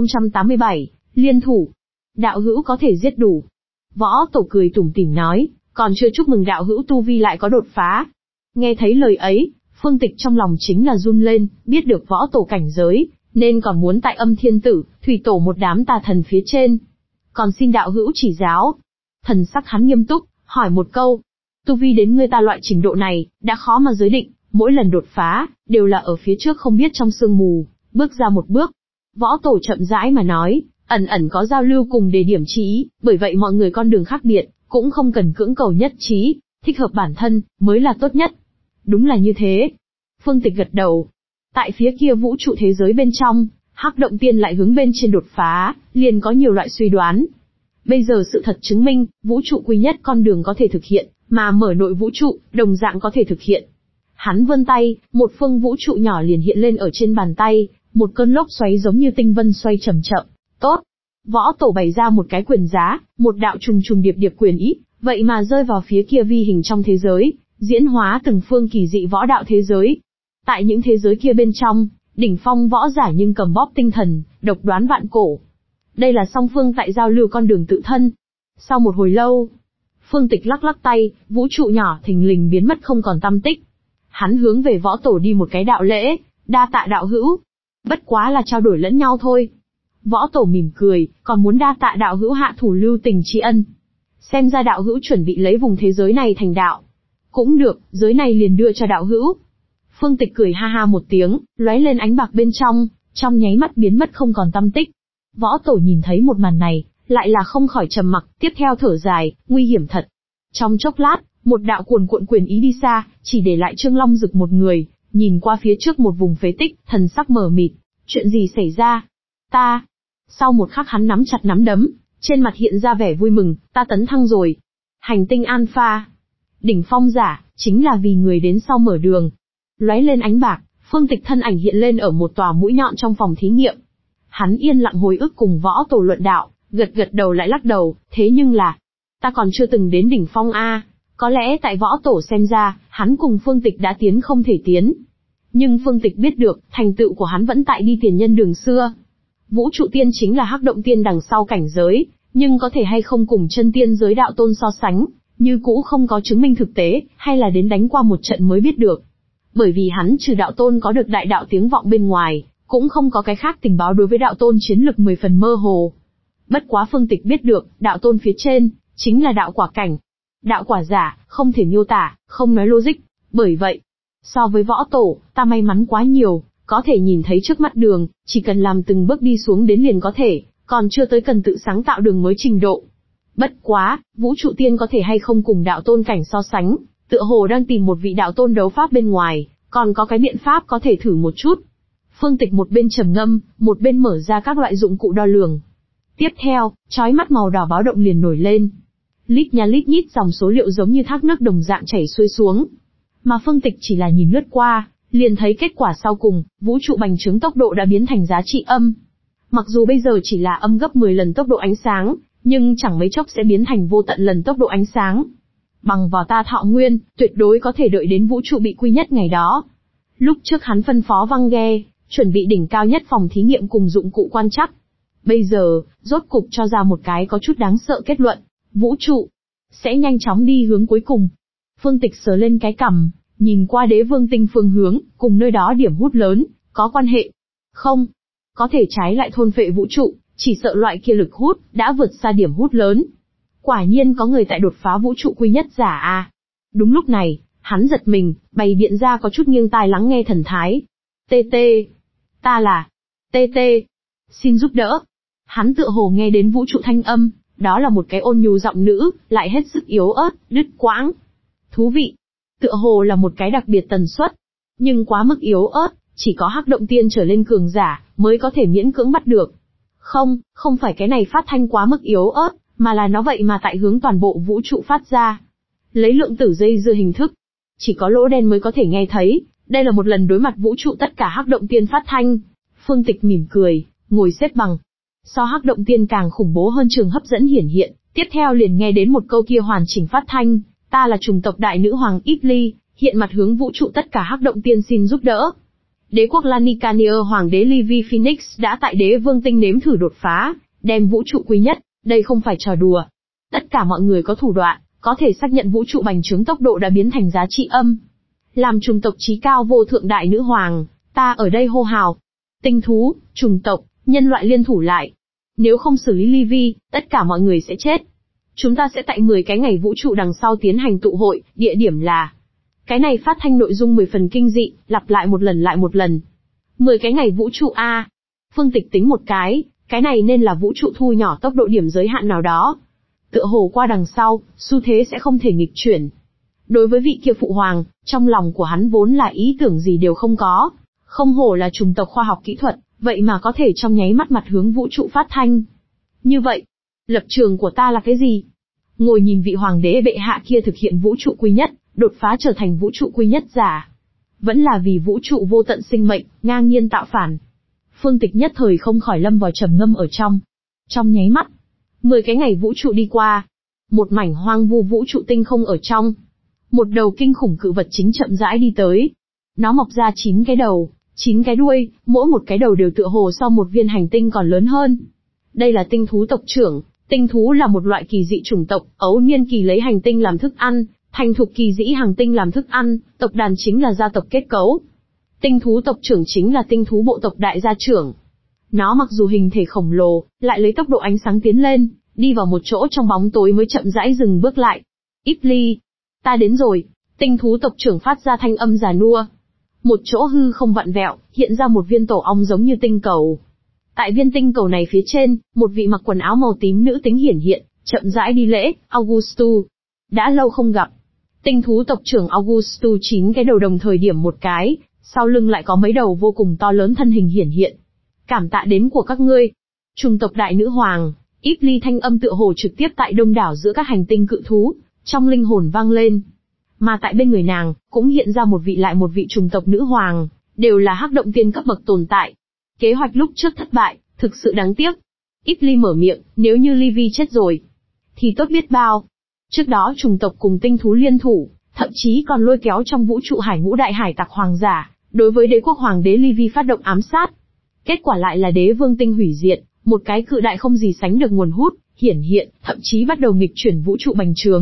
1087, liên thủ. Đạo hữu có thể giết đủ. Võ tổ cười tủm tỉm nói, còn chưa chúc mừng đạo hữu tu vi lại có đột phá. Nghe thấy lời ấy, Phương Tịch trong lòng chính là run lên, biết được võ tổ cảnh giới, nên còn muốn tại âm thiên tử, thủy tổ một đám tà thần phía trên. Còn xin đạo hữu chỉ giáo. Thần sắc hắn nghiêm túc, hỏi một câu. Tu vi đến ngươi ta loại trình độ này, đã khó mà giới định, mỗi lần đột phá, đều là ở phía trước không biết trong sương mù, bước ra một bước. Võ tổ chậm rãi mà nói, ẩn ẩn có giao lưu cùng đề điểm chí, bởi vậy mọi người con đường khác biệt, cũng không cần cưỡng cầu nhất trí, thích hợp bản thân, mới là tốt nhất. Đúng là như thế. Phương Tịch gật đầu. Tại phía kia vũ trụ thế giới bên trong, hắc động tiên lại hướng bên trên đột phá, liền có nhiều loại suy đoán. Bây giờ sự thật chứng minh, vũ trụ quy nhất con đường có thể thực hiện, mà mở nội vũ trụ, đồng dạng có thể thực hiện. Hắn vươn tay, một phương vũ trụ nhỏ liền hiện lên ở trên bàn tay, một cơn lốc xoáy giống như tinh vân xoay chậm chậm. Tốt. Võ tổ bày ra một cái quyền giá, một đạo trùng trùng điệp điệp quyền ý, vậy mà rơi vào phía kia vi hình trong thế giới, diễn hóa từng phương kỳ dị võ đạo thế giới. Tại những thế giới kia bên trong, đỉnh phong võ giả nhưng cầm bóp tinh thần, độc đoán vạn cổ. Đây là song phương tại giao lưu con đường tự thân. Sau một hồi lâu, Phương Tịch lắc lắc tay, vũ trụ nhỏ thình lình biến mất không còn tăm tích. Hắn hướng về võ tổ đi một cái đạo lễ, đa tạ đạo hữu. Bất quá là trao đổi lẫn nhau thôi. Võ tổ mỉm cười, còn muốn đa tạ đạo hữu hạ thủ lưu tình tri ân. Xem ra đạo hữu chuẩn bị lấy vùng thế giới này thành đạo. Cũng được, giới này liền đưa cho đạo hữu. Phương Tịch cười ha ha một tiếng, lóe lên ánh bạc bên trong nháy mắt biến mất không còn tăm tích. Võ tổ nhìn thấy một màn này, lại là không khỏi trầm mặc, tiếp theo thở dài, nguy hiểm thật. Trong chốc lát, một đạo cuồn cuộn quyền ý đi xa, chỉ để lại Trương Long Dực một người, nhìn qua phía trước một vùng phế tích, thần sắc mờ mịt. Chuyện gì xảy ra? Ta. Sau một khắc hắn nắm chặt nắm đấm, trên mặt hiện ra vẻ vui mừng, ta tấn thăng rồi. Hành tinh Alpha. Đỉnh phong giả, chính là vì người đến sau mở đường. Lóe lên ánh bạc, Phương Tịch thân ảnh hiện lên ở một tòa mũi nhọn trong phòng thí nghiệm. Hắn yên lặng hồi ức cùng võ tổ luận đạo, gật gật đầu lại lắc đầu, thế nhưng là, ta còn chưa từng đến đỉnh phong a. Có lẽ tại võ tổ xem ra, hắn cùng Phương Tịch đã tiến không thể tiến. Nhưng Phương Tịch biết được, thành tựu của hắn vẫn tại đi tiền nhân đường xưa. Vũ trụ tiên chính là hắc động tiên đằng sau cảnh giới, nhưng có thể hay không cùng chân tiên giới đạo tôn so sánh, như cũ không có chứng minh thực tế, hay là đến đánh qua một trận mới biết được. Bởi vì hắn trừ đạo tôn có được đại đạo tiếng vọng bên ngoài, cũng không có cái khác tình báo đối với đạo tôn chiến lực 10 phần mơ hồ. Bất quá Phương Tịch biết được, đạo tôn phía trên, chính là đạo quả cảnh. Đạo quả giả, không thể miêu tả, không nói logic. Bởi vậy, so với võ tổ, ta may mắn quá nhiều, có thể nhìn thấy trước mắt đường, chỉ cần làm từng bước đi xuống đến liền có thể, còn chưa tới cần tự sáng tạo đường mới trình độ. Bất quá, vũ trụ tiên có thể hay không cùng đạo tôn cảnh so sánh, tựa hồ đang tìm một vị đạo tôn đấu pháp bên ngoài, còn có cái biện pháp có thể thử một chút. Phương Tịch một bên trầm ngâm, một bên mở ra các loại dụng cụ đo lường. Tiếp theo, chói mắt màu đỏ báo động liền nổi lên. Lít nha lít nhít dòng số liệu giống như thác nước đồng dạng chảy xuôi xuống. Mà Phương Tịch chỉ là nhìn lướt qua, liền thấy kết quả sau cùng, vũ trụ bành trướng tốc độ đã biến thành giá trị âm. Mặc dù bây giờ chỉ là âm gấp 10 lần tốc độ ánh sáng, nhưng chẳng mấy chốc sẽ biến thành vô tận lần tốc độ ánh sáng. Bằng vào ta thọ nguyên, tuyệt đối có thể đợi đến vũ trụ bị quy nhất ngày đó. Lúc trước hắn phân phó Văng Ghe, chuẩn bị đỉnh cao nhất phòng thí nghiệm cùng dụng cụ quan trắc. Bây giờ, rốt cục cho ra một cái có chút đáng sợ kết luận, vũ trụ sẽ nhanh chóng đi hướng cuối cùng. Phương Tịch sờ lên cái cằm, nhìn qua Đế Vương tinh phương hướng, cùng nơi đó điểm hút lớn, có quan hệ. Không, có thể trái lại thôn phệ vũ trụ, chỉ sợ loại kia lực hút, đã vượt xa điểm hút lớn. Quả nhiên có người tại đột phá vũ trụ quy nhất giả a. Đúng lúc này, hắn giật mình, bày biện ra có chút nghiêng tai lắng nghe thần thái. TT. Ta là TT. Xin giúp đỡ. Hắn tựa hồ nghe đến vũ trụ thanh âm, đó là một cái ôn nhu giọng nữ, lại hết sức yếu ớt, đứt quãng. Thú vị. Tựa hồ là một cái đặc biệt tần suất. Nhưng quá mức yếu ớt, chỉ có hắc động tiên trở lên cường giả, mới có thể miễn cưỡng bắt được. Không phải cái này phát thanh quá mức yếu ớt, mà là nó vậy mà tại hướng toàn bộ vũ trụ phát ra. Lấy lượng tử dây dưa hình thức. Chỉ có lỗ đen mới có thể nghe thấy, đây là một lần đối mặt vũ trụ tất cả hắc động tiên phát thanh. Phương Tịch mỉm cười, ngồi xếp bằng. So hắc động tiên càng khủng bố hơn trường hấp dẫn hiển hiện, tiếp theo liền nghe đến một câu kia hoàn chỉnh phát thanh, ta là chủng tộc đại nữ hoàng Iblis, hiện mặt hướng vũ trụ tất cả hắc động tiên xin giúp đỡ. Đế quốc Lanicania hoàng đế Levi Phoenix đã tại Đế Vương tinh nếm thử đột phá, đem vũ trụ quy nhất, đây không phải trò đùa. Tất cả mọi người có thủ đoạn, có thể xác nhận vũ trụ bành trướng tốc độ đã biến thành giá trị âm. Làm chủng tộc chí cao vô thượng đại nữ hoàng, ta ở đây hô hào. Tinh thú, chủng tộc, nhân loại liên thủ lại. Nếu không xử lý Levi, tất cả mọi người sẽ chết. Chúng ta sẽ tại 10 cái ngày vũ trụ đằng sau tiến hành tụ hội, địa điểm là... Cái này phát thanh nội dung 10 phần kinh dị, lặp lại một lần lại một lần. 10 cái ngày vũ trụ A. Phương Tịch tính một cái này nên là vũ trụ thu nhỏ tốc độ điểm giới hạn nào đó. Tựa hồ qua đằng sau, xu thế sẽ không thể nghịch chuyển. Đối với vị kia phụ hoàng, trong lòng của hắn vốn là ý tưởng gì đều không có. Không hổ là chủng tộc khoa học kỹ thuật, vậy mà có thể trong nháy mắt mặt hướng vũ trụ phát thanh. Như vậy, lập trường của ta là cái gì? Ngồi nhìn vị hoàng đế bệ hạ kia thực hiện vũ trụ quy nhất, đột phá trở thành vũ trụ quy nhất giả. Vẫn là vì vũ trụ vô tận sinh mệnh, ngang nhiên tạo phản. Phương Tịch nhất thời không khỏi lâm vào trầm ngâm ở trong. Trong nháy mắt, 10 cái ngày vũ trụ đi qua. Một mảnh hoang vu vũ trụ tinh không ở trong. Một đầu kinh khủng cự vật chính chậm rãi đi tới. Nó mọc ra 9 cái đầu, 9 cái đuôi, mỗi một cái đầu đều tựa hồ so một viên hành tinh còn lớn hơn. Đây là tinh thú tộc trưởng. Tinh thú là một loại kỳ dị chủng tộc, ấu niên kỳ lấy hành tinh làm thức ăn, thành thục kỳ dĩ hành tinh làm thức ăn, tộc đàn chính là gia tộc kết cấu. Tinh thú tộc trưởng chính là tinh thú bộ tộc đại gia trưởng. Nó mặc dù hình thể khổng lồ, lại lấy tốc độ ánh sáng tiến lên, đi vào một chỗ trong bóng tối mới chậm rãi dừng bước lại. Iblis, ta đến rồi. Tinh thú tộc trưởng phát ra thanh âm già nua. Một chỗ hư không vặn vẹo, hiện ra một viên tổ ong giống như tinh cầu. Tại viên tinh cầu này phía trên, một vị mặc quần áo màu tím nữ tính hiển hiện, chậm rãi đi lễ, Augustu. Đã lâu không gặp. Tinh thú tộc trưởng Augustu 9 cái đầu đồng thời điểm một cái, sau lưng lại có mấy đầu vô cùng to lớn thân hình hiển hiện. Cảm tạ đến của các ngươi. Chủng tộc đại nữ hoàng, Iblis thanh âm tựa hồ trực tiếp tại đông đảo giữa các hành tinh cự thú, trong linh hồn vang lên. Mà tại bên người nàng, cũng hiện ra một vị lại một vị chủng tộc nữ hoàng, đều là hắc động tiên cấp bậc tồn tại. Kế hoạch lúc trước thất bại, thực sự đáng tiếc. Iblis mở miệng, nếu như Levi chết rồi, thì tốt biết bao. Trước đó chủng tộc cùng tinh thú liên thủ, thậm chí còn lôi kéo trong vũ trụ hải ngũ đại hải tặc hoàng giả, đối với đế quốc hoàng đế Levi phát động ám sát. Kết quả lại là Đế Vương tinh hủy diệt, một cái cự đại không gì sánh được nguồn hút, hiển hiện, thậm chí bắt đầu nghịch chuyển vũ trụ bành trướng.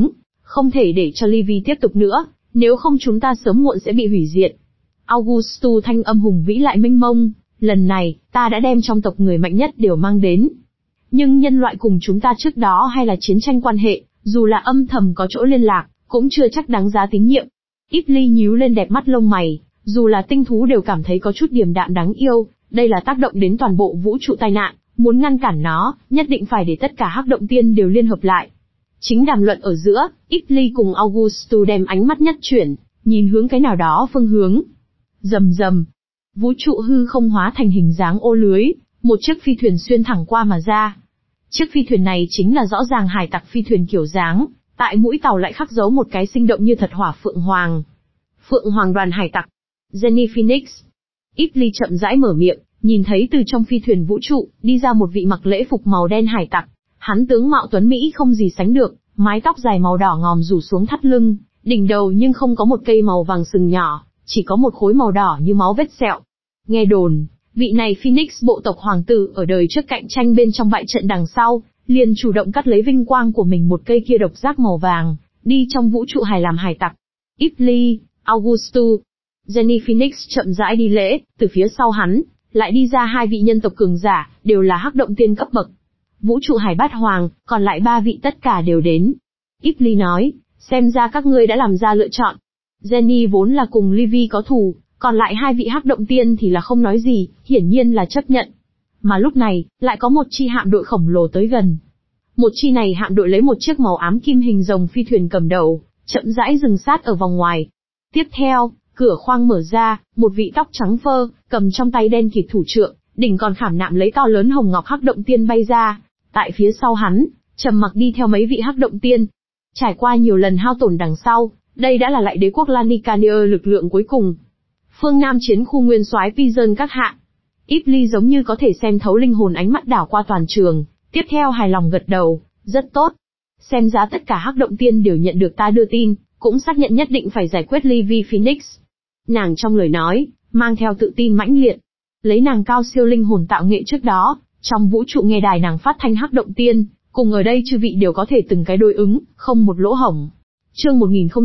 Không thể để cho Livy tiếp tục nữa, nếu không chúng ta sớm muộn sẽ bị hủy diệt. Augusto thanh âm hùng vĩ lại mênh mông, lần này, ta đã đem trong tộc người mạnh nhất đều mang đến. Nhưng nhân loại cùng chúng ta trước đó hay là chiến tranh quan hệ, dù là âm thầm có chỗ liên lạc, cũng chưa chắc đáng giá tín nhiệm. Iblis nhíu lên đẹp mắt lông mày, dù là tinh thú đều cảm thấy có chút điềm đạm đáng yêu, đây là tác động đến toàn bộ vũ trụ tai nạn, muốn ngăn cản nó, nhất định phải để tất cả hắc động tiên đều liên hợp lại. Chính đàm luận ở giữa, Iblis cùng Augusto đem ánh mắt nhất chuyển, nhìn hướng cái nào đó phương hướng. Rầm rầm, vũ trụ hư không hóa thành hình dáng ô lưới, một chiếc phi thuyền xuyên thẳng qua mà ra. Chiếc phi thuyền này chính là rõ ràng hải tặc phi thuyền kiểu dáng, tại mũi tàu lại khắc dấu một cái sinh động như thật hỏa phượng hoàng. Phượng hoàng đoàn hải tặc, Jenny Phoenix. Iblis chậm rãi mở miệng, nhìn thấy từ trong phi thuyền vũ trụ, đi ra một vị mặc lễ phục màu đen hải tặc. Hắn tướng mạo tuấn Mỹ không gì sánh được, mái tóc dài màu đỏ ngòm rủ xuống thắt lưng, đỉnh đầu nhưng không có một cây màu vàng sừng nhỏ, chỉ có một khối màu đỏ như máu vết sẹo. Nghe đồn, vị này Phoenix bộ tộc hoàng tử ở đời trước cạnh tranh bên trong bại trận đằng sau, liền chủ động cắt lấy vinh quang của mình một cây kia độc giác màu vàng, đi trong vũ trụ hài làm hải tặc. Iblis, Augusto, Jenny Phoenix chậm rãi đi lễ, từ phía sau hắn, lại đi ra hai vị nhân tộc cường giả, đều là hắc động tiên cấp bậc. Vũ trụ hải bát hoàng, còn lại ba vị tất cả đều đến. Iblis nói, xem ra các ngươi đã làm ra lựa chọn. Jenny vốn là cùng Livy có thù, còn lại hai vị hắc động tiên thì là không nói gì, hiển nhiên là chấp nhận. Mà lúc này, lại có một chi hạm đội khổng lồ tới gần. Một chi này hạm đội lấy một chiếc màu ám kim hình rồng phi thuyền cầm đầu, chậm rãi dừng sát ở vòng ngoài. Tiếp theo, cửa khoang mở ra, một vị tóc trắng phơ, cầm trong tay đen kịt thủ trượng, đỉnh còn khảm nạm lấy to lớn hồng ngọc hắc động tiên bay ra. Tại phía sau hắn, trầm mặc đi theo mấy vị hắc động tiên. Trải qua nhiều lần hao tổn đằng sau, đây đã là lại đế quốc Lanicarnier lực lượng cuối cùng. Phương Nam chiến khu nguyên soái Pigeon các hạ. Iblis giống như có thể xem thấu linh hồn ánh mắt đảo qua toàn trường, tiếp theo hài lòng gật đầu, rất tốt. Xem ra tất cả hắc động tiên đều nhận được ta đưa tin, cũng xác nhận nhất định phải giải quyết Livy Phoenix. Nàng trong lời nói, mang theo tự tin mãnh liệt. Lấy nàng cao siêu linh hồn tạo nghệ trước đó, trong vũ trụ nghe đài nàng phát thanh hắc động tiên, cùng ở đây chư vị đều có thể từng cái đối ứng, không một lỗ hổng. Chương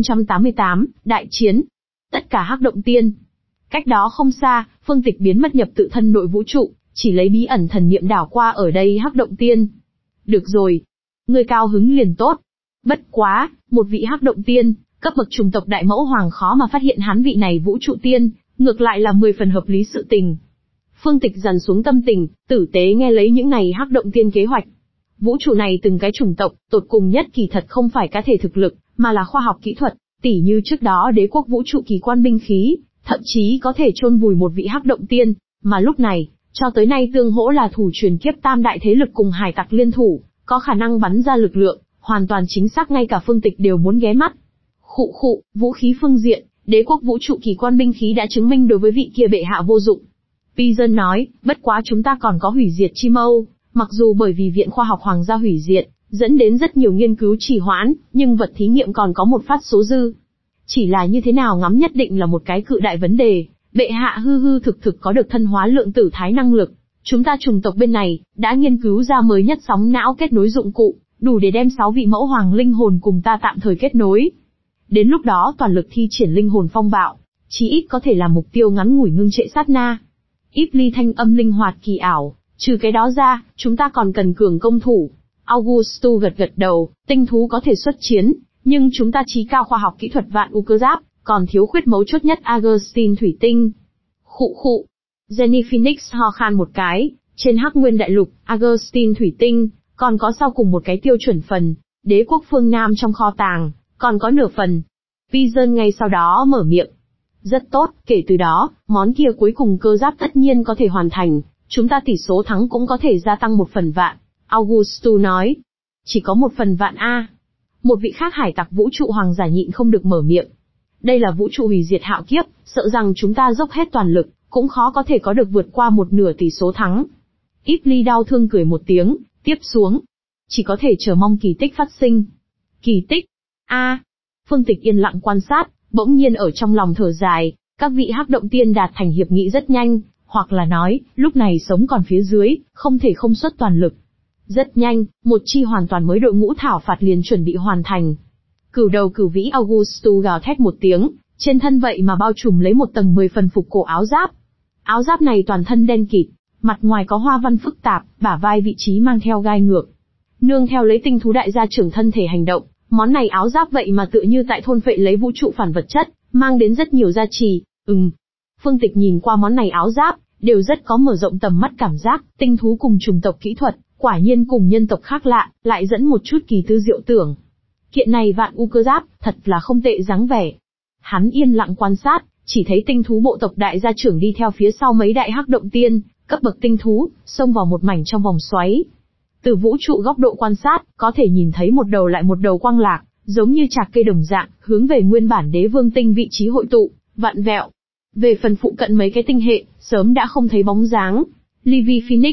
1088, Đại chiến. Tất cả hắc động tiên. Cách đó không xa, Phương Tịch biến mất nhập tự thân nội vũ trụ, chỉ lấy bí ẩn thần niệm đảo qua ở đây hắc động tiên. Được rồi. Người cao hứng liền tốt. Bất quá, một vị hắc động tiên, cấp bậc chủng tộc đại mẫu hoàng khó mà phát hiện hắn vị này vũ trụ tiên, ngược lại là 10 phần hợp lý sự tình. Phương Tịch dằn xuống tâm tình, tử tế nghe lấy những này hắc động tiên kế hoạch. Vũ trụ này từng cái chủng tộc, tột cùng nhất kỳ thật không phải cá thể thực lực, mà là khoa học kỹ thuật, tỉ như trước đó đế quốc vũ trụ kỳ quan binh khí, thậm chí có thể chôn vùi một vị hắc động tiên, mà lúc này, cho tới nay tương hỗ là thủ truyền kiếp tam đại thế lực cùng hải tặc liên thủ, có khả năng bắn ra lực lượng, hoàn toàn chính xác ngay cả Phương Tịch đều muốn ghé mắt. Khụ, vũ khí phương diện, đế quốc vũ trụ kỳ quan binh khí đã chứng minh đối với vị kia bệ hạ vô dụng. Pigeon nói, bất quá chúng ta còn có hủy diệt chi mâu, mặc dù bởi vì viện khoa học hoàng gia hủy diệt, dẫn đến rất nhiều nghiên cứu trì hoãn, nhưng vật thí nghiệm còn có một phát số dư. Chỉ là như thế nào ngắm nhất định là một cái cự đại vấn đề, bệ hạ hư thực có được thân hóa lượng tử thái năng lực. Chúng ta chủng tộc bên này, đã nghiên cứu ra mới nhất sóng não kết nối dụng cụ, đủ để đem 6 vị mẫu hoàng linh hồn cùng ta tạm thời kết nối. Đến lúc đó toàn lực thi triển linh hồn phong bạo, chí ít có thể là mục tiêu ngắn ngủi ngưng trệ sát na. Iblis thanh âm linh hoạt kỳ ảo, trừ cái đó ra, chúng ta còn cần cường công thủ. Augusto gật đầu, tinh thú có thể xuất chiến, nhưng chúng ta trí cao khoa học kỹ thuật vạn u cơ giáp, còn thiếu khuyết mấu chốt nhất Agustin thủy tinh. Khụ. Jenny Phoenix ho khan một cái, trên Hắc Nguyên đại lục, Agustin thủy tinh, còn có sau cùng một cái tiêu chuẩn phần, đế quốc phương Nam trong kho tàng, còn có nửa phần. Pigeon ngay sau đó mở miệng. Rất tốt, kể từ đó, món kia cuối cùng cơ giáp tất nhiên có thể hoàn thành, chúng ta tỷ số thắng cũng có thể gia tăng 1 phần vạn. Augusto nói. Chỉ có 1 phần vạn a. Một vị khác hải tặc vũ trụ hoàng giả nhịn không được mở miệng. Đây là vũ trụ hủy diệt hạo kiếp, sợ rằng chúng ta dốc hết toàn lực, cũng khó có thể có được vượt qua 1/2 tỷ số thắng. Iblis đau thương cười một tiếng, tiếp xuống. Chỉ có thể chờ mong kỳ tích phát sinh. Kỳ tích? Phương Tịch yên lặng quan sát, bỗng nhiên ở trong lòng thở dài, các vị hắc động tiên đạt thành hiệp nghị rất nhanh, hoặc là nói, lúc này sống còn phía dưới, không thể không xuất toàn lực. Rất nhanh, một chi hoàn toàn mới đội ngũ thảo phạt liền chuẩn bị hoàn thành. Cửu đầu cửu vĩ Augustu gào thét một tiếng, trên thân vậy mà bao trùm lấy một tầng 10 phần phục cổ áo giáp. Áo giáp này toàn thân đen kịt, mặt ngoài có hoa văn phức tạp, bả vai vị trí mang theo gai ngược. Nương theo lấy tinh thú đại gia trưởng thân thể hành động, món này áo giáp vậy mà tựa như tại thôn phệ lấy vũ trụ phản vật chất, mang đến rất nhiều gia trì. Phương Tịch nhìn qua món này áo giáp, đều rất có mở rộng tầm mắt cảm giác, tinh thú cùng chủng tộc kỹ thuật, quả nhiên cùng nhân tộc khác lạ, lại dẫn một chút kỳ tư diệu tưởng. Kiện này vạn u cơ giáp, thật là không tệ dáng vẻ. Hắn yên lặng quan sát, chỉ thấy tinh thú bộ tộc đại gia trưởng đi theo phía sau mấy đại hắc động tiên, cấp bậc tinh thú, xông vào một mảnh trong vòng xoáy. Từ vũ trụ góc độ quan sát, có thể nhìn thấy một đầu lại một đầu quang lạc, giống như chạc cây đồng dạng, hướng về nguyên bản đế vương tinh vị trí hội tụ, vặn vẹo. Về phần phụ cận mấy cái tinh hệ, sớm đã không thấy bóng dáng. Livy Phoenix.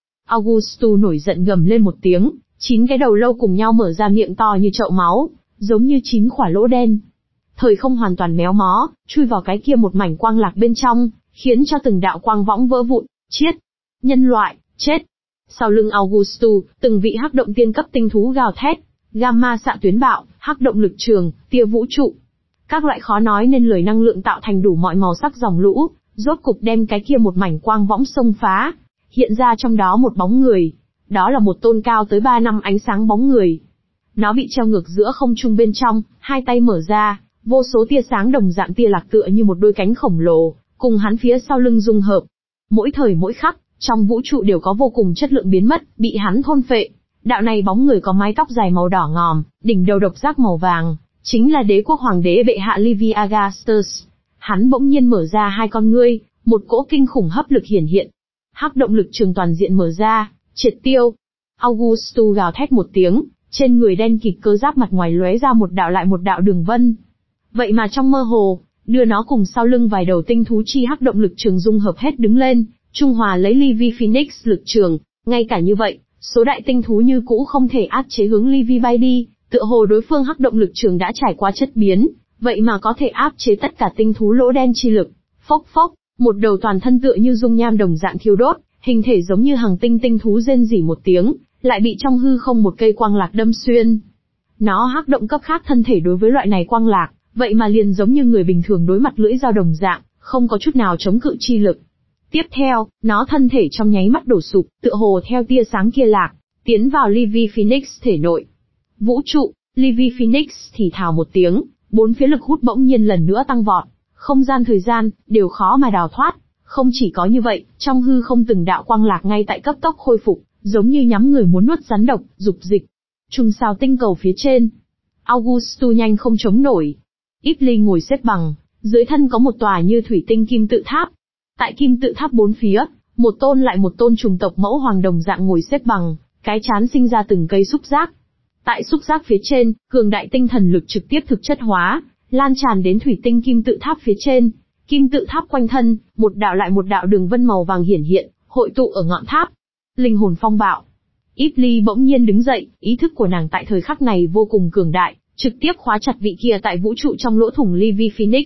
Augustu nổi giận gầm lên một tiếng, 9 cái đầu lâu cùng nhau mở ra miệng to như chậu máu, giống như 9 quả lỗ đen. Thời không hoàn toàn méo mó, chui vào cái kia một mảnh quang lạc bên trong, khiến cho từng đạo quang võng vỡ vụn, chiết. Nhân loại, chết. Sau lưng Augustu, từng vị hắc động tiên cấp tinh thú gào thét, gamma xạ tuyến bạo, hắc động lực trường, tia vũ trụ. Các loại khó nói nên lời năng lượng tạo thành đủ mọi màu sắc dòng lũ, rốt cục đem cái kia một mảnh quang võng xông phá. Hiện ra trong đó một bóng người. Đó là một tôn cao tới 3 năm ánh sáng bóng người. Nó bị treo ngược giữa không trung bên trong, hai tay mở ra, vô số tia sáng đồng dạng tia lạc tựa như một đôi cánh khổng lồ, cùng hắn phía sau lưng dung hợp. Mỗi thời mỗi khắc, trong vũ trụ đều có vô cùng chất lượng biến mất, bị hắn thôn phệ. Đạo này bóng người có mái tóc dài màu đỏ ngòm, đỉnh đầu độc giác màu vàng, chính là đế quốc hoàng đế bệ hạ Livy Augustus. Hắn bỗng nhiên mở ra hai con ngươi, một cỗ kinh khủng hấp lực hiển hiện. Hắc động lực trường toàn diện mở ra, triệt tiêu. Augustu gào thét một tiếng, trên người đen kịt cơ giáp mặt ngoài lóe ra một đạo lại một đạo đường vân. Vậy mà trong mơ hồ, đưa nó cùng sau lưng vài đầu tinh thú chi hắc động lực trường dung hợp hết đứng lên, trung hòa lấy Livy Phoenix lực trường. Ngay cả như vậy, số đại tinh thú như cũ không thể áp chế hướng Livy bay đi, tựa hồ đối phương hắc động lực trường đã trải qua chất biến, vậy mà có thể áp chế tất cả tinh thú lỗ đen chi lực. Phốc phốc, một đầu toàn thân tựa như dung nham đồng dạng thiêu đốt, hình thể giống như hàng tinh tinh thú rên rỉ một tiếng, lại bị trong hư không một cây quang lạc đâm xuyên. Nó hắc động cấp khác thân thể đối với loại này quang lạc, vậy mà liền giống như người bình thường đối mặt lưỡi dao đồng dạng, không có chút nào chống cự chi lực. Tiếp theo, nó thân thể trong nháy mắt đổ sụp, tựa hồ theo tia sáng kia lạc, tiến vào Livy Phoenix thể nội. Vũ trụ, Livy Phoenix thì thào một tiếng, bốn phía lực hút bỗng nhiên lần nữa tăng vọt, không gian thời gian, đều khó mà đào thoát. Không chỉ có như vậy, trong hư không từng đạo quang lạc ngay tại cấp tốc khôi phục, giống như nhắm người muốn nuốt rắn độc, dục dịch. Trùng sao tinh cầu phía trên. Augustu nhanh không chống nổi. Iblis ngồi xếp bằng, dưới thân có một tòa như thủy tinh kim tự tháp. Tại kim tự tháp bốn phía, một tôn lại một tôn trùng tộc mẫu hoàng đồng dạng ngồi xếp bằng, cái chán sinh ra từng cây xúc giác. Tại xúc giác phía trên, cường đại tinh thần lực trực tiếp thực chất hóa, lan tràn đến thủy tinh kim tự tháp phía trên. Kim tự tháp quanh thân, một đạo lại một đạo đường vân màu vàng hiển hiện, hội tụ ở ngọn tháp. Linh hồn phong bạo. Iblis bỗng nhiên đứng dậy, ý thức của nàng tại thời khắc này vô cùng cường đại, trực tiếp khóa chặt vị kia tại vũ trụ trong lỗ thủng Livy Phoenix.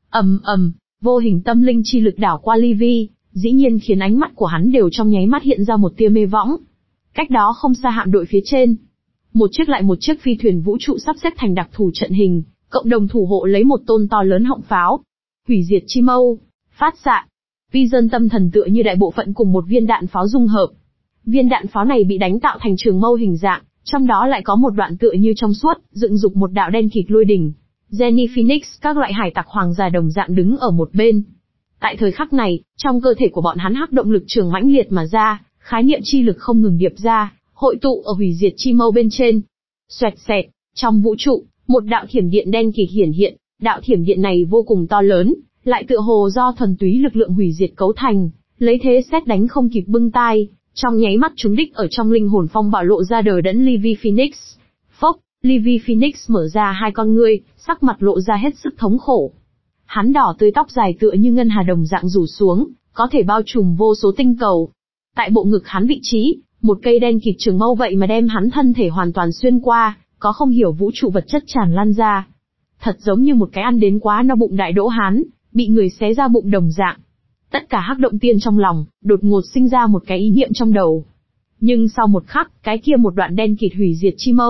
Vô hình tâm linh chi lực đảo qua Livy, dĩ nhiên khiến ánh mắt của hắn đều trong nháy mắt hiện ra một tia mê võng. Cách đó không xa hạm đội phía trên, một chiếc lại một chiếc phi thuyền vũ trụ sắp xếp thành đặc thù trận hình, cộng đồng thủ hộ lấy một tôn to lớn họng pháo. Hủy diệt chi mâu, phát xạ. Vision tâm thần tựa như đại bộ phận cùng một viên đạn pháo dung hợp. Viên đạn pháo này bị đánh tạo thành trường mâu hình dạng, trong đó lại có một đoạn tựa như trong suốt, dựng dục một đạo đen kịt lôi đỉnh. Jenny Phoenix, các loại hải tặc hoàng gia đồng dạng đứng ở một bên. Tại thời khắc này, trong cơ thể của bọn hắn hắc động lực trường mãnh liệt mà ra, khái niệm chi lực không ngừng điệp ra, hội tụ ở hủy diệt chi mâu bên trên. Xoẹt xẹt, trong vũ trụ, một đạo thiểm điện đen kịt hiển hiện, đạo thiểm điện này vô cùng to lớn, lại tựa hồ do thuần túy lực lượng hủy diệt cấu thành, lấy thế sét đánh không kịp bưng tai, trong nháy mắt trúng đích ở trong linh hồn phong bạo lộ ra đờ đẫn Livy Phoenix. Phốc, Livy Phoenix mở ra hai con ngươi, sắc mặt lộ ra hết sức thống khổ. Hắn đỏ tươi tóc dài tựa như ngân hà đồng dạng rủ xuống, có thể bao trùm vô số tinh cầu. Tại bộ ngực hắn vị trí, một cây đen kịt trường mâu vậy mà đem hắn thân thể hoàn toàn xuyên qua, có không hiểu vũ trụ vật chất tràn lan ra. Thật giống như một cái ăn đến quá no bụng đại đỗ hán, bị người xé ra bụng đồng dạng. Tất cả hắc động tiên trong lòng, đột ngột sinh ra một cái ý niệm trong đầu. Nhưng sau một khắc, cái kia một đoạn đen kịt hủy diệt chi mâu,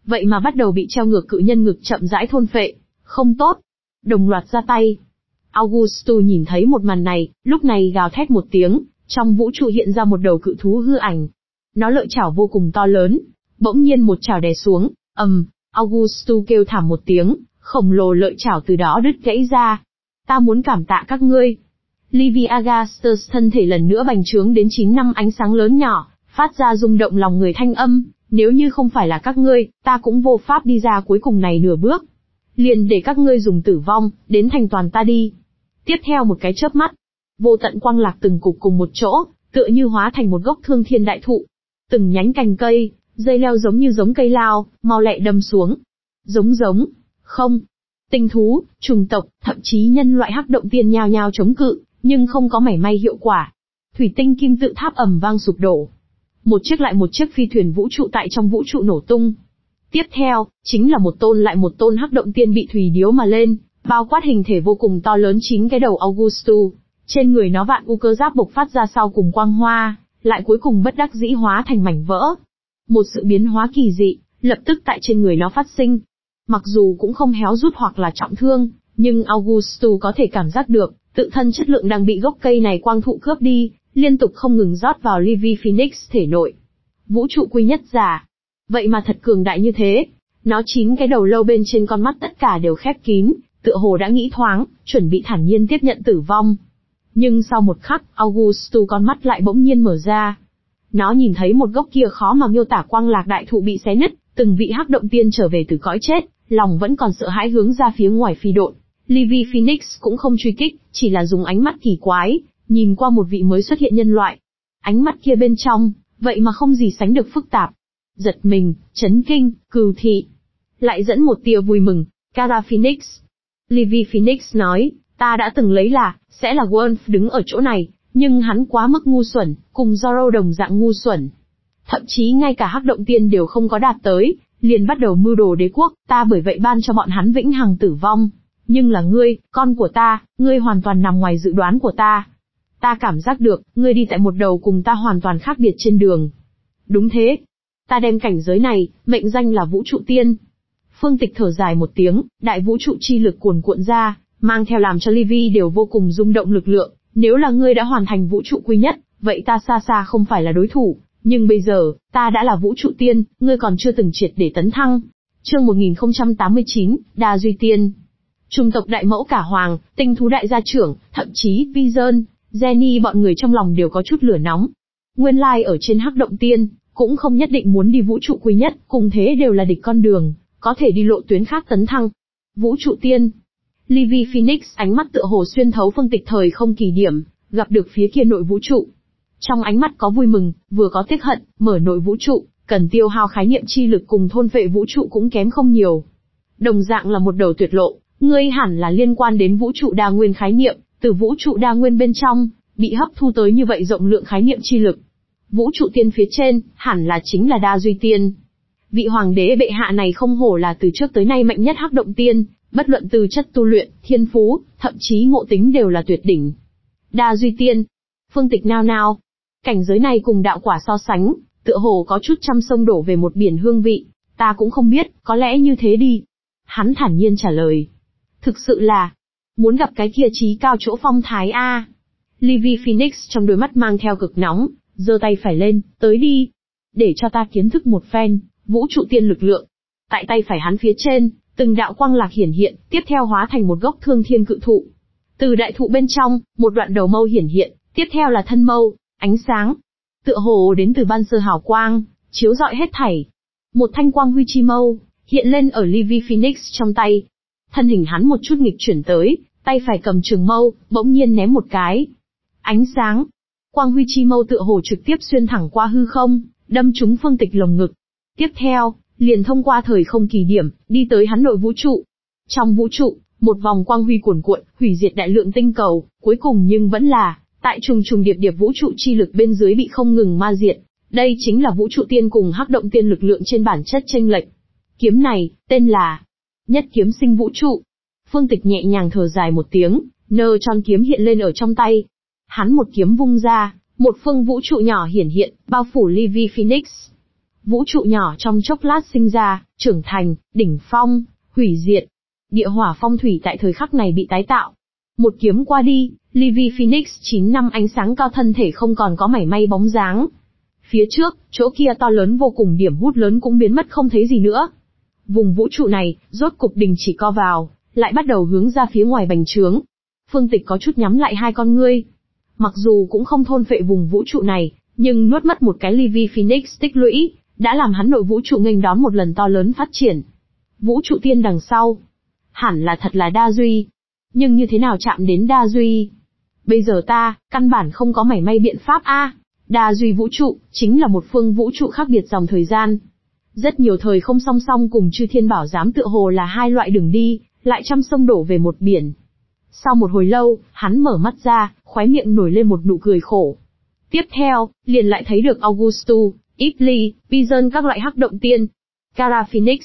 vậy mà bắt đầu bị treo ngược cự nhân ngực chậm rãi thôn phệ. Không tốt. Đồng loạt ra tay. Augusto nhìn thấy một màn này, lúc này gào thét một tiếng, trong vũ trụ hiện ra một đầu cự thú hư ảnh. Nó lợi chảo vô cùng to lớn, bỗng nhiên một chảo đè xuống, Augusto kêu thảm một tiếng, khổng lồ lợi chảo từ đó đứt gãy ra. Ta muốn cảm tạ các ngươi. Livy Agastus thân thể lần nữa bành trướng đến 9 năm ánh sáng lớn nhỏ, phát ra rung động lòng người thanh âm, nếu như không phải là các ngươi, ta cũng vô pháp đi ra cuối cùng này nửa bước. Liền để các ngươi dùng tử vong, đến thành toàn ta đi. Tiếp theo một cái chớp mắt, vô tận quang lạc từng cục cùng một chỗ, tựa như hóa thành một gốc thương thiên đại thụ. Từng nhánh cành cây, dây leo giống như giống cây lao, mau lẹ đâm xuống. Không. Tinh thú, trùng tộc, thậm chí nhân loại hắc động tiên nhao nhao chống cự, nhưng không có mảy may hiệu quả. Thủy tinh kim tự tháp ầm vang sụp đổ. Một chiếc lại một chiếc phi thuyền vũ trụ tại trong vũ trụ nổ tung. Tiếp theo, chính là một tôn lại một tôn hắc động tiên bị thủy điếu mà lên, bao quát hình thể vô cùng to lớn 9 cái đầu Augusto. Trên người nó vạn u cơ giáp bộc phát ra sau cùng quang hoa, lại cuối cùng bất đắc dĩ hóa thành mảnh vỡ. Một sự biến hóa kỳ dị, lập tức tại trên người nó phát sinh. Mặc dù cũng không héo rút hoặc là trọng thương, nhưng Augusto có thể cảm giác được, tự thân chất lượng đang bị gốc cây này quang thụ cướp đi, liên tục không ngừng rót vào Livy Phoenix thể nội. Vũ trụ quy nhất giả. Vậy mà thật cường đại như thế. Nó 9 cái đầu lâu bên trên con mắt tất cả đều khép kín, tựa hồ đã nghĩ thoáng, chuẩn bị thản nhiên tiếp nhận tử vong. Nhưng sau một khắc, Augusto con mắt lại bỗng nhiên mở ra. Nó nhìn thấy một gốc kia khó mà miêu tả quang lạc đại thụ bị xé nứt, từng vị hắc động tiên trở về từ cõi chết, lòng vẫn còn sợ hãi hướng ra phía ngoài phi độn. Livy Phoenix cũng không truy kích, chỉ là dùng ánh mắt kỳ quái, nhìn qua một vị mới xuất hiện nhân loại. Ánh mắt kia bên trong, vậy mà không gì sánh được phức tạp. Giật mình, chấn kinh, cừu thị. Lại dẫn một tia vui mừng, Kara Phoenix. Livy Phoenix nói, ta đã từng lấy là, sẽ là Wolf đứng ở chỗ này, nhưng hắn quá mức ngu xuẩn, cùng Zorro đồng dạng ngu xuẩn. Thậm chí ngay cả hắc động tiên đều không có đạt tới, liền bắt đầu mưu đồ đế quốc, ta bởi vậy ban cho bọn hắn vĩnh hằng tử vong. Nhưng là ngươi, con của ta, ngươi hoàn toàn nằm ngoài dự đoán của ta. Ta cảm giác được, ngươi đi tại một đầu cùng ta hoàn toàn khác biệt trên đường. Đúng thế. Ta đem cảnh giới này, mệnh danh là vũ trụ tiên. Phương Tịch thở dài một tiếng, đại vũ trụ chi lực cuồn cuộn ra, mang theo làm cho Livy đều vô cùng rung động lực lượng. Nếu là ngươi đã hoàn thành vũ trụ quy nhất, vậy ta xa xa không phải là đối thủ. Nhưng bây giờ, ta đã là vũ trụ tiên, ngươi còn chưa từng triệt để tấn thăng. Chương 1089, Đa Duy Tiên. Trung tộc đại mẫu cả hoàng, tinh thú đại gia trưởng, thậm chí Vision, Jenny bọn người trong lòng đều có chút lửa nóng. Nguyên lai ở trên hắc động tiên, cũng không nhất định muốn đi vũ trụ quý nhất, cùng thế đều là địch con đường, có thể đi lộ tuyến khác tấn thăng. Vũ trụ tiên. Livy Phoenix ánh mắt tựa hồ xuyên thấu phương tịch thời không kỳ điểm, gặp được phía kia nội vũ trụ. Trong ánh mắt có vui mừng, vừa có tiếc hận, mở nội vũ trụ, cần tiêu hao khái niệm chi lực cùng thôn phệ vũ trụ cũng kém không nhiều. Đồng dạng là một đầu tuyệt lộ, ngươi hẳn là liên quan đến vũ trụ đa nguyên khái niệm, từ vũ trụ đa nguyên bên trong, bị hấp thu tới như vậy rộng lượng khái niệm chi lực. Vũ trụ tiên phía trên, hẳn là chính là Đa Duy Tiên. Vị hoàng đế bệ hạ này không hổ là từ trước tới nay mạnh nhất hắc động tiên, bất luận từ chất tu luyện, thiên phú, thậm chí ngộ tính đều là tuyệt đỉnh. Đa Duy Tiên. Phương Tịch nao nao. Cảnh giới này cùng đạo quả so sánh, tựa hồ có chút trăm sông đổ về một biển hương vị, ta cũng không biết, có lẽ như thế đi. Hắn thản nhiên trả lời. Thực sự là, muốn gặp cái kia trí cao chỗ phong thái a. Livy Phoenix trong đôi mắt mang theo cực nóng, giơ tay phải lên, tới đi. Để cho ta kiến thức một phen, vũ trụ tiên lực lượng. Tại tay phải hắn phía trên, từng đạo quang lạc hiển hiện, tiếp theo hóa thành một gốc thương thiên cự thụ. Từ đại thụ bên trong, một đoạn đầu mâu hiển hiện, tiếp theo là thân mâu, ánh sáng. Tựa hồ đến từ ban sơ hào quang, chiếu rọi hết thảy. Một thanh quang huy chi mâu, hiện lên ở Livy Phoenix trong tay. Thân hình hắn một chút nghịch chuyển tới, tay phải cầm trường mâu, bỗng nhiên ném một cái. Ánh sáng. Quang huy chi mâu tựa hồ trực tiếp xuyên thẳng qua hư không, đâm trúng Phương Tịch lồng ngực. Tiếp theo, liền thông qua thời không kỳ điểm, đi tới hắn nội vũ trụ. Trong vũ trụ, một vòng quang huy cuồn cuộn, hủy diệt đại lượng tinh cầu, cuối cùng nhưng vẫn là, tại trùng trùng điệp điệp vũ trụ chi lực bên dưới bị không ngừng ma diệt. Đây chính là vũ trụ tiên cùng hắc động tiên lực lượng trên bản chất chênh lệch. Kiếm này, tên là Nhất Kiếm Sinh Vũ Trụ. Phương Tịch nhẹ nhàng thở dài một tiếng, nơ tròn kiếm hiện lên ở trong tay. Hắn một kiếm vung ra, một phương vũ trụ nhỏ hiển hiện, bao phủ Livy Phoenix. Vũ trụ nhỏ trong chốc lát sinh ra, trưởng thành, đỉnh phong, hủy diệt. Địa hỏa phong thủy tại thời khắc này bị tái tạo. Một kiếm qua đi, Levi Phoenix 9 năm ánh sáng cao thân thể không còn có mảy may bóng dáng. Phía trước, chỗ kia to lớn vô cùng điểm hút lớn cũng biến mất không thấy gì nữa. Vùng vũ trụ này, rốt cục đình chỉ co vào, lại bắt đầu hướng ra phía ngoài bành trướng. Phương Tịch có chút nhắm lại hai con ngươi. Mặc dù cũng không thôn phệ vùng vũ trụ này, nhưng nuốt mất một cái Levi Phoenix tích lũy, đã làm hắn nội vũ trụ nghênh đón một lần to lớn phát triển. Vũ trụ tiên đằng sau, hẳn là thật là đa duy. Nhưng như thế nào chạm đến đa duy? Bây giờ ta, căn bản không có mảy may biện pháp a. Đa duy vũ trụ, chính là một phương vũ trụ khác biệt dòng thời gian. Rất nhiều thời không song song cùng chư thiên bảo giám tựa hồ là hai loại đường đi, lại trăm sông đổ về một biển. Sau một hồi lâu, hắn mở mắt ra, khóe miệng nổi lên một nụ cười khổ. Tiếp theo, liền lại thấy được Augustu, Iblis, Vision các loại hắc động tiên. Kara Phoenix.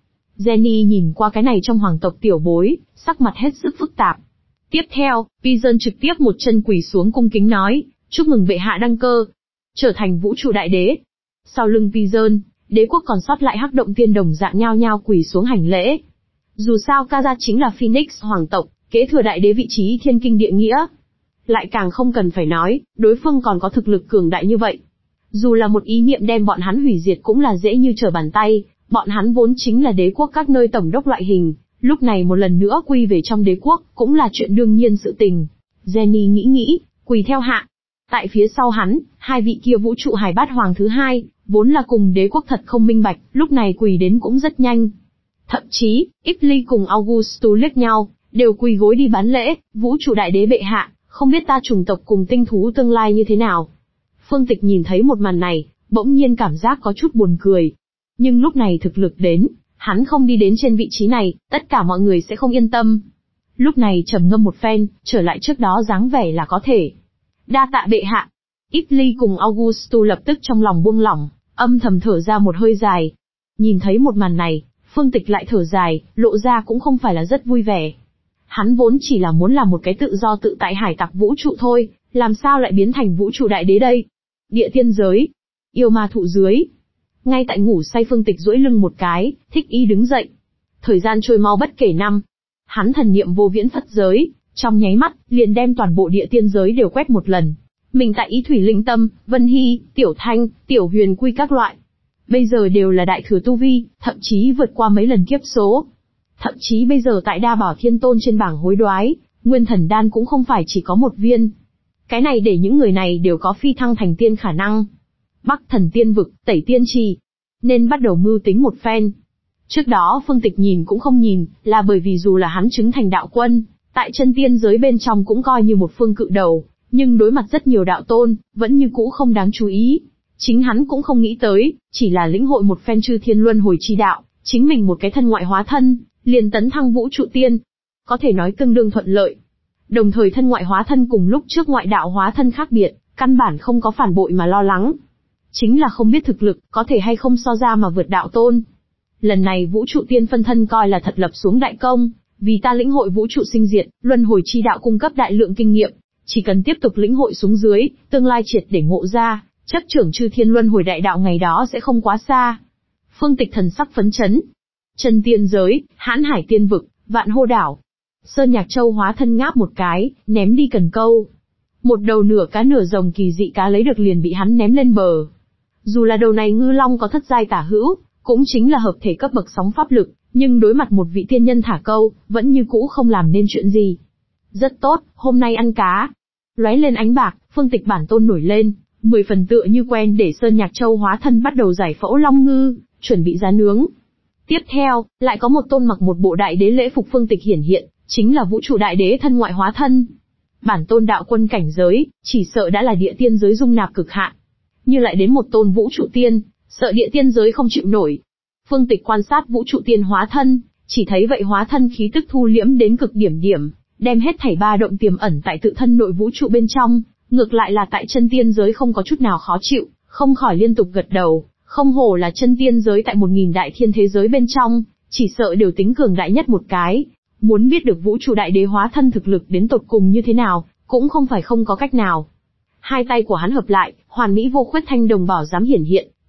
Jenny nhìn qua cái này trong hoàng tộc tiểu bối, sắc mặt hết sức phức tạp. Tiếp theo, Vision trực tiếp một chân quỳ xuống cung kính nói, chúc mừng bệ hạ đăng cơ, trở thành vũ trụ đại đế. Sau lưng Vision, đế quốc còn sót lại hắc động tiên đồng dạng nhao nhao quỳ xuống hành lễ. Dù sao Kara chính là Phoenix hoàng tộc, kế thừa đại đế vị trí thiên kinh địa nghĩa. Lại càng không cần phải nói, đối phương còn có thực lực cường đại như vậy. Dù là một ý niệm đem bọn hắn hủy diệt cũng là dễ như trở bàn tay, bọn hắn vốn chính là đế quốc các nơi tổng đốc loại hình, lúc này một lần nữa quy về trong đế quốc, cũng là chuyện đương nhiên sự tình. Jenny nghĩ, quỳ theo hạ. Tại phía sau hắn, hai vị kia vũ trụ hải bát hoàng thứ hai, vốn là cùng đế quốc thật không minh bạch, lúc này quỳ đến cũng rất nhanh. Thậm chí, Iblis cùng Augustu liếc nhau, đều quỳ gối đi bán lễ, vũ trụ đại đế bệ hạ, không biết ta chủng tộc cùng tinh thú tương lai như thế nào. Phương Tịch nhìn thấy một màn này, bỗng nhiên cảm giác có chút buồn cười. Nhưng lúc này thực lực đến, hắn không đi đến trên vị trí này, tất cả mọi người sẽ không yên tâm. Lúc này trầm ngâm một phen, trở lại trước đó dáng vẻ là có thể. Đa tạ bệ hạ. Iblis cùng Augustu lập tức trong lòng buông lỏng, âm thầm thở ra một hơi dài. Nhìn thấy một màn này, Phương Tịch lại thở dài, lộ ra cũng không phải là rất vui vẻ. Hắn vốn chỉ là muốn làm một cái tự do tự tại hải tặc vũ trụ thôi, làm sao lại biến thành vũ trụ đại đế đây? Địa tiên giới, yêu ma thụ dưới. Ngay tại ngủ say Phương Tịch duỗi lưng một cái, thích ý đứng dậy. Thời gian trôi mau bất kể năm. Hắn thần niệm vô viễn phất giới, trong nháy mắt, liền đem toàn bộ địa tiên giới đều quét một lần. Mình tại Ý Thủy Linh Tâm, Vân Hy, Tiểu Thanh, Tiểu Huyền Quy các loại. Bây giờ đều là đại thừa tu vi, thậm chí vượt qua mấy lần kiếp số. Thậm chí bây giờ tại Đa Bảo Thiên Tôn trên bảng hối đoái, Nguyên Thần Đan cũng không phải chỉ có một viên. Cái này để những người này đều có phi thăng thành tiên khả năng. Bắc Thần Tiên Vực, Tẩy Tiên Trì. Nên bắt đầu mưu tính một phen. Trước đó Phương Tịch nhìn cũng không nhìn, là bởi vì dù là hắn chứng thành đạo quân, tại chân tiên giới bên trong cũng coi như một phương cự đầu, nhưng đối mặt rất nhiều đạo tôn, vẫn như cũ không đáng chú ý. Chính hắn cũng không nghĩ tới, chỉ là lĩnh hội một phen chư thiên luân hồi chi đạo, chính mình một cái thân ngoại hóa thân, liền tấn thăng vũ trụ tiên. Có thể nói tương đương thuận lợi. Đồng thời thân ngoại hóa thân cùng lúc trước ngoại đạo hóa thân khác biệt, căn bản không có phản bội mà lo lắng. Chính là không biết thực lực, có thể hay không so ra mà vượt đạo tôn. Lần này vũ trụ tiên phân thân coi là thật lập xuống đại công, vì ta lĩnh hội vũ trụ sinh diệt, luân hồi chi đạo cung cấp đại lượng kinh nghiệm. Chỉ cần tiếp tục lĩnh hội xuống dưới, tương lai triệt để ngộ ra, chấp trưởng chư thiên luân hồi đại đạo ngày đó sẽ không quá xa. Phương Tịch thần sắc phấn chấn. Chân tiên giới, Hãn Hải Tiên Vực, Vạn Hô Đảo. Sơn Nhạc Châu hóa thân ngáp một cái, ném đi cần câu. Một đầu nửa cá nửa rồng kỳ dị cá lấy được liền bị hắn ném lên bờ. Dù là đầu này ngư long có thất giai tả hữu, cũng chính là hợp thể cấp bậc sóng pháp lực, nhưng đối mặt một vị tiên nhân thả câu, vẫn như cũ không làm nên chuyện gì. Rất tốt, hôm nay ăn cá. Lóe lên ánh bạc, Phương Tịch bản tôn nổi lên, 10 phần tựa như quen để Sơn Nhạc Châu hóa thân bắt đầu giải phẫu long ngư, chuẩn bị giá nướng. Tiếp theo, lại có một tôn mặc một bộ đại đế lễ phục Phương Tịch hiển hiện, chính là vũ trụ đại đế thân ngoại hóa thân. Bản tôn đạo quân cảnh giới, chỉ sợ đã là địa tiên giới dung nạp cực hạn. Như lại đến một tôn vũ trụ tiên, sợ địa tiên giới không chịu nổi. Phương Tịch quan sát vũ trụ tiên hóa thân, chỉ thấy vậy hóa thân khí tức thu liễm đến cực điểm, đem hết thảy ba động tiềm ẩn tại tự thân nội vũ trụ bên trong, ngược lại là tại chân tiên giới không có chút nào khó chịu, không khỏi liên tục gật đầu, không hổ là chân tiên giới tại 1000 đại thiên thế giới bên trong, chỉ sợ đều tính cường đại nhất một cái. Muốn biết được vũ trụ đại đế hóa thân thực lực đến tột cùng như thế nào, cũng không phải không có cách nào. Hai tay của hắn hợp lại, hoàn mỹ vô khuyết thanh đồng bảo giám hiển hiện,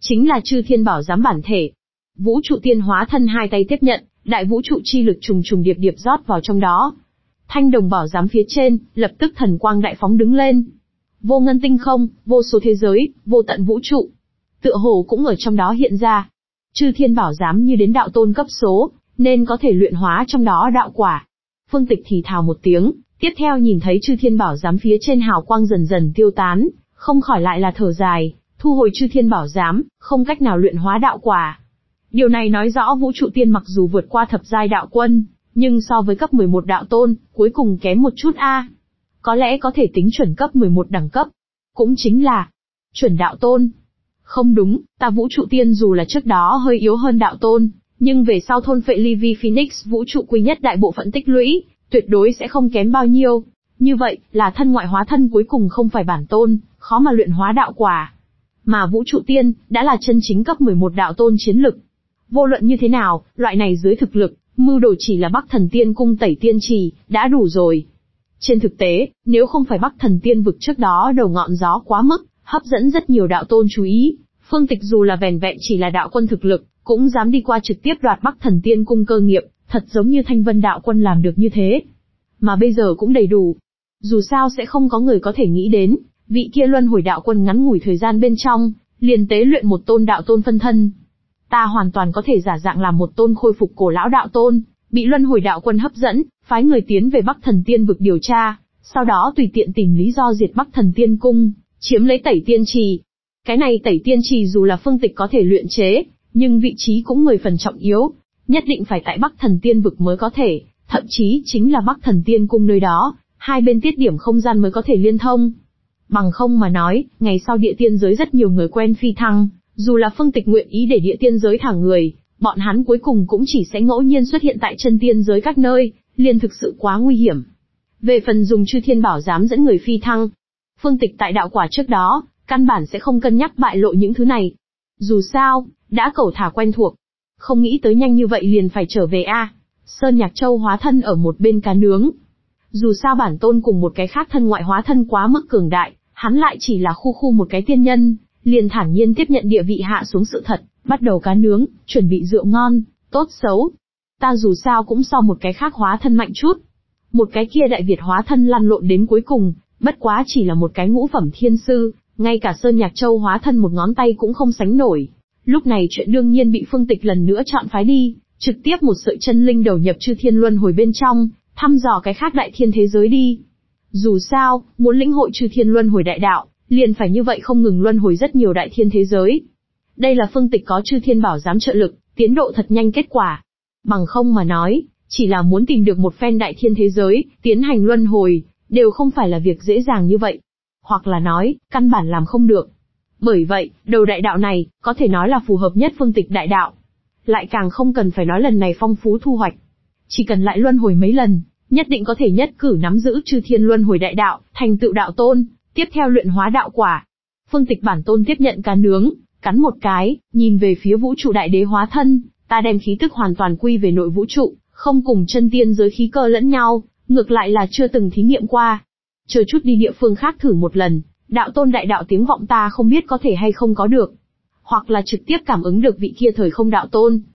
chính là chư thiên bảo giám bản thể. Vũ trụ tiên hóa thân hai tay tiếp nhận, đại vũ trụ chi lực trùng trùng điệp điệp rót vào trong đó. Thanh đồng bảo giám phía trên, lập tức thần quang đại phóng đứng lên. Vô ngân tinh không, vô số thế giới, vô tận vũ trụ. Tựa hồ cũng ở trong đó hiện ra. Chư thiên bảo giám như đến đạo tôn cấp số, nên có thể luyện hóa trong đó đạo quả. Phương Tịch thì thào một tiếng, tiếp theo nhìn thấy chư thiên bảo giám phía trên hào quang dần dần tiêu tán, không khỏi lại là thở dài, thu hồi chư thiên bảo giám, không cách nào luyện hóa đạo quả. Điều này nói rõ vũ trụ tiên mặc dù vượt qua thập giai đạo quân, nhưng so với cấp 11 đạo tôn, cuối cùng kém một chút a. Có lẽ có thể tính chuẩn cấp 11 đẳng cấp. Cũng chính là chuẩn đạo tôn. Không đúng, ta vũ trụ tiên dù là trước đó hơi yếu hơn đạo tôn, nhưng về sau thôn phệ Levi Phoenix vũ trụ quy nhất đại bộ phận tích lũy, tuyệt đối sẽ không kém bao nhiêu. Như vậy, là thân ngoại hóa thân cuối cùng không phải bản tôn, khó mà luyện hóa đạo quả. Mà vũ trụ tiên, đã là chân chính cấp 11 đạo tôn chiến lực. Vô luận như thế nào, loại này dưới thực lực, mưu đồ chỉ là Bắc Thần Tiên cung tẩy tiên trì, đã đủ rồi. Trên thực tế, nếu không phải Bắc Thần Tiên vực trước đó đầu ngọn gió quá mức, hấp dẫn rất nhiều đạo tôn chú ý, Phương Tịch dù là vẻn vẹn chỉ là đạo quân thực lực, cũng dám đi qua trực tiếp đoạt Bắc Thần Tiên cung cơ nghiệp, thật giống như Thanh Vân đạo quân làm được như thế. Mà bây giờ cũng đầy đủ. Dù sao sẽ không có người có thể nghĩ đến, vị kia luân hồi đạo quân ngắn ngủi thời gian bên trong, liền tế luyện một tôn đạo tôn phân thân. Ta hoàn toàn có thể giả dạng làm một tôn khôi phục cổ lão đạo tôn, bị luân hồi đạo quân hấp dẫn, phái người tiến về Bắc Thần Tiên vực điều tra, sau đó tùy tiện tìm lý do diệt Bắc Thần Tiên cung, chiếm lấy tẩy tiên trì. Cái này tẩy tiên trì dù là Phương Tịch có thể luyện chế, nhưng vị trí cũng 10 phần trọng yếu, nhất định phải tại Bắc Thần Tiên vực mới có thể, thậm chí chính là Bắc Thần Tiên cung nơi đó, hai bên tiết điểm không gian mới có thể liên thông. Bằng không mà nói, ngày sau địa tiên giới rất nhiều người quen phi thăng, dù là Phương Tịch nguyện ý để địa tiên giới thả người, bọn hắn cuối cùng cũng chỉ sẽ ngẫu nhiên xuất hiện tại chân tiên giới các nơi, liền thực sự quá nguy hiểm. Về phần dùng chư thiên bảo giám dẫn người phi thăng, Phương Tịch tại đạo quả trước đó, căn bản sẽ không cân nhắc bại lộ những thứ này. Dù sao, đã cẩu thả quen thuộc. Không nghĩ tới nhanh như vậy liền phải trở về a. Sơn Nhạc Châu hóa thân ở một bên cá nướng. Dù sao bản tôn cùng một cái khác thân ngoại hóa thân quá mức cường đại, hắn lại chỉ là khu một cái tiên nhân, liền thản nhiên tiếp nhận địa vị hạ xuống sự thật, bắt đầu cá nướng, chuẩn bị rượu ngon, tốt xấu. Ta dù sao cũng so một cái khác hóa thân mạnh chút. Một cái kia Đại Việt hóa thân lăn lộn đến cuối cùng, bất quá chỉ là một cái ngũ phẩm thiên sư, ngay cả Sơn Nhạc Châu hóa thân một ngón tay cũng không sánh nổi. Lúc này chuyện đương nhiên bị Phương Tịch lần nữa chọn phái đi, trực tiếp một sợi chân linh đầu nhập chư thiên luân hồi bên trong, thăm dò cái khác đại thiên thế giới đi. Dù sao, muốn lĩnh hội chư thiên luân hồi đại đạo, liền phải như vậy không ngừng luân hồi rất nhiều đại thiên thế giới. Đây là Phương Tịch có chư thiên bảo giám trợ lực, tiến độ thật nhanh kết quả. Bằng không mà nói, chỉ là muốn tìm được một phen đại thiên thế giới, tiến hành luân hồi, đều không phải là việc dễ dàng như vậy. Hoặc là nói, căn bản làm không được. Bởi vậy, đầu đại đạo này, có thể nói là phù hợp nhất Phương Tịch đại đạo. Lại càng không cần phải nói lần này phong phú thu hoạch. Chỉ cần lại luân hồi mấy lần, nhất định có thể nhất cử nắm giữ chư thiên luân hồi đại đạo, thành tựu đạo tôn, tiếp theo luyện hóa đạo quả. Phương Tịch bản tôn tiếp nhận cá nướng, cắn một cái, nhìn về phía vũ trụ đại đế hóa thân, ta đem khí tức hoàn toàn quy về nội vũ trụ, không cùng chân tiên giới khí cơ lẫn nhau, ngược lại là chưa từng thí nghiệm qua. Chờ chút đi địa phương khác thử một lần, đạo tôn đại đạo tiếng vọng ta không biết có thể hay không có được. Hoặc là trực tiếp cảm ứng được vị kia thời không đạo tôn,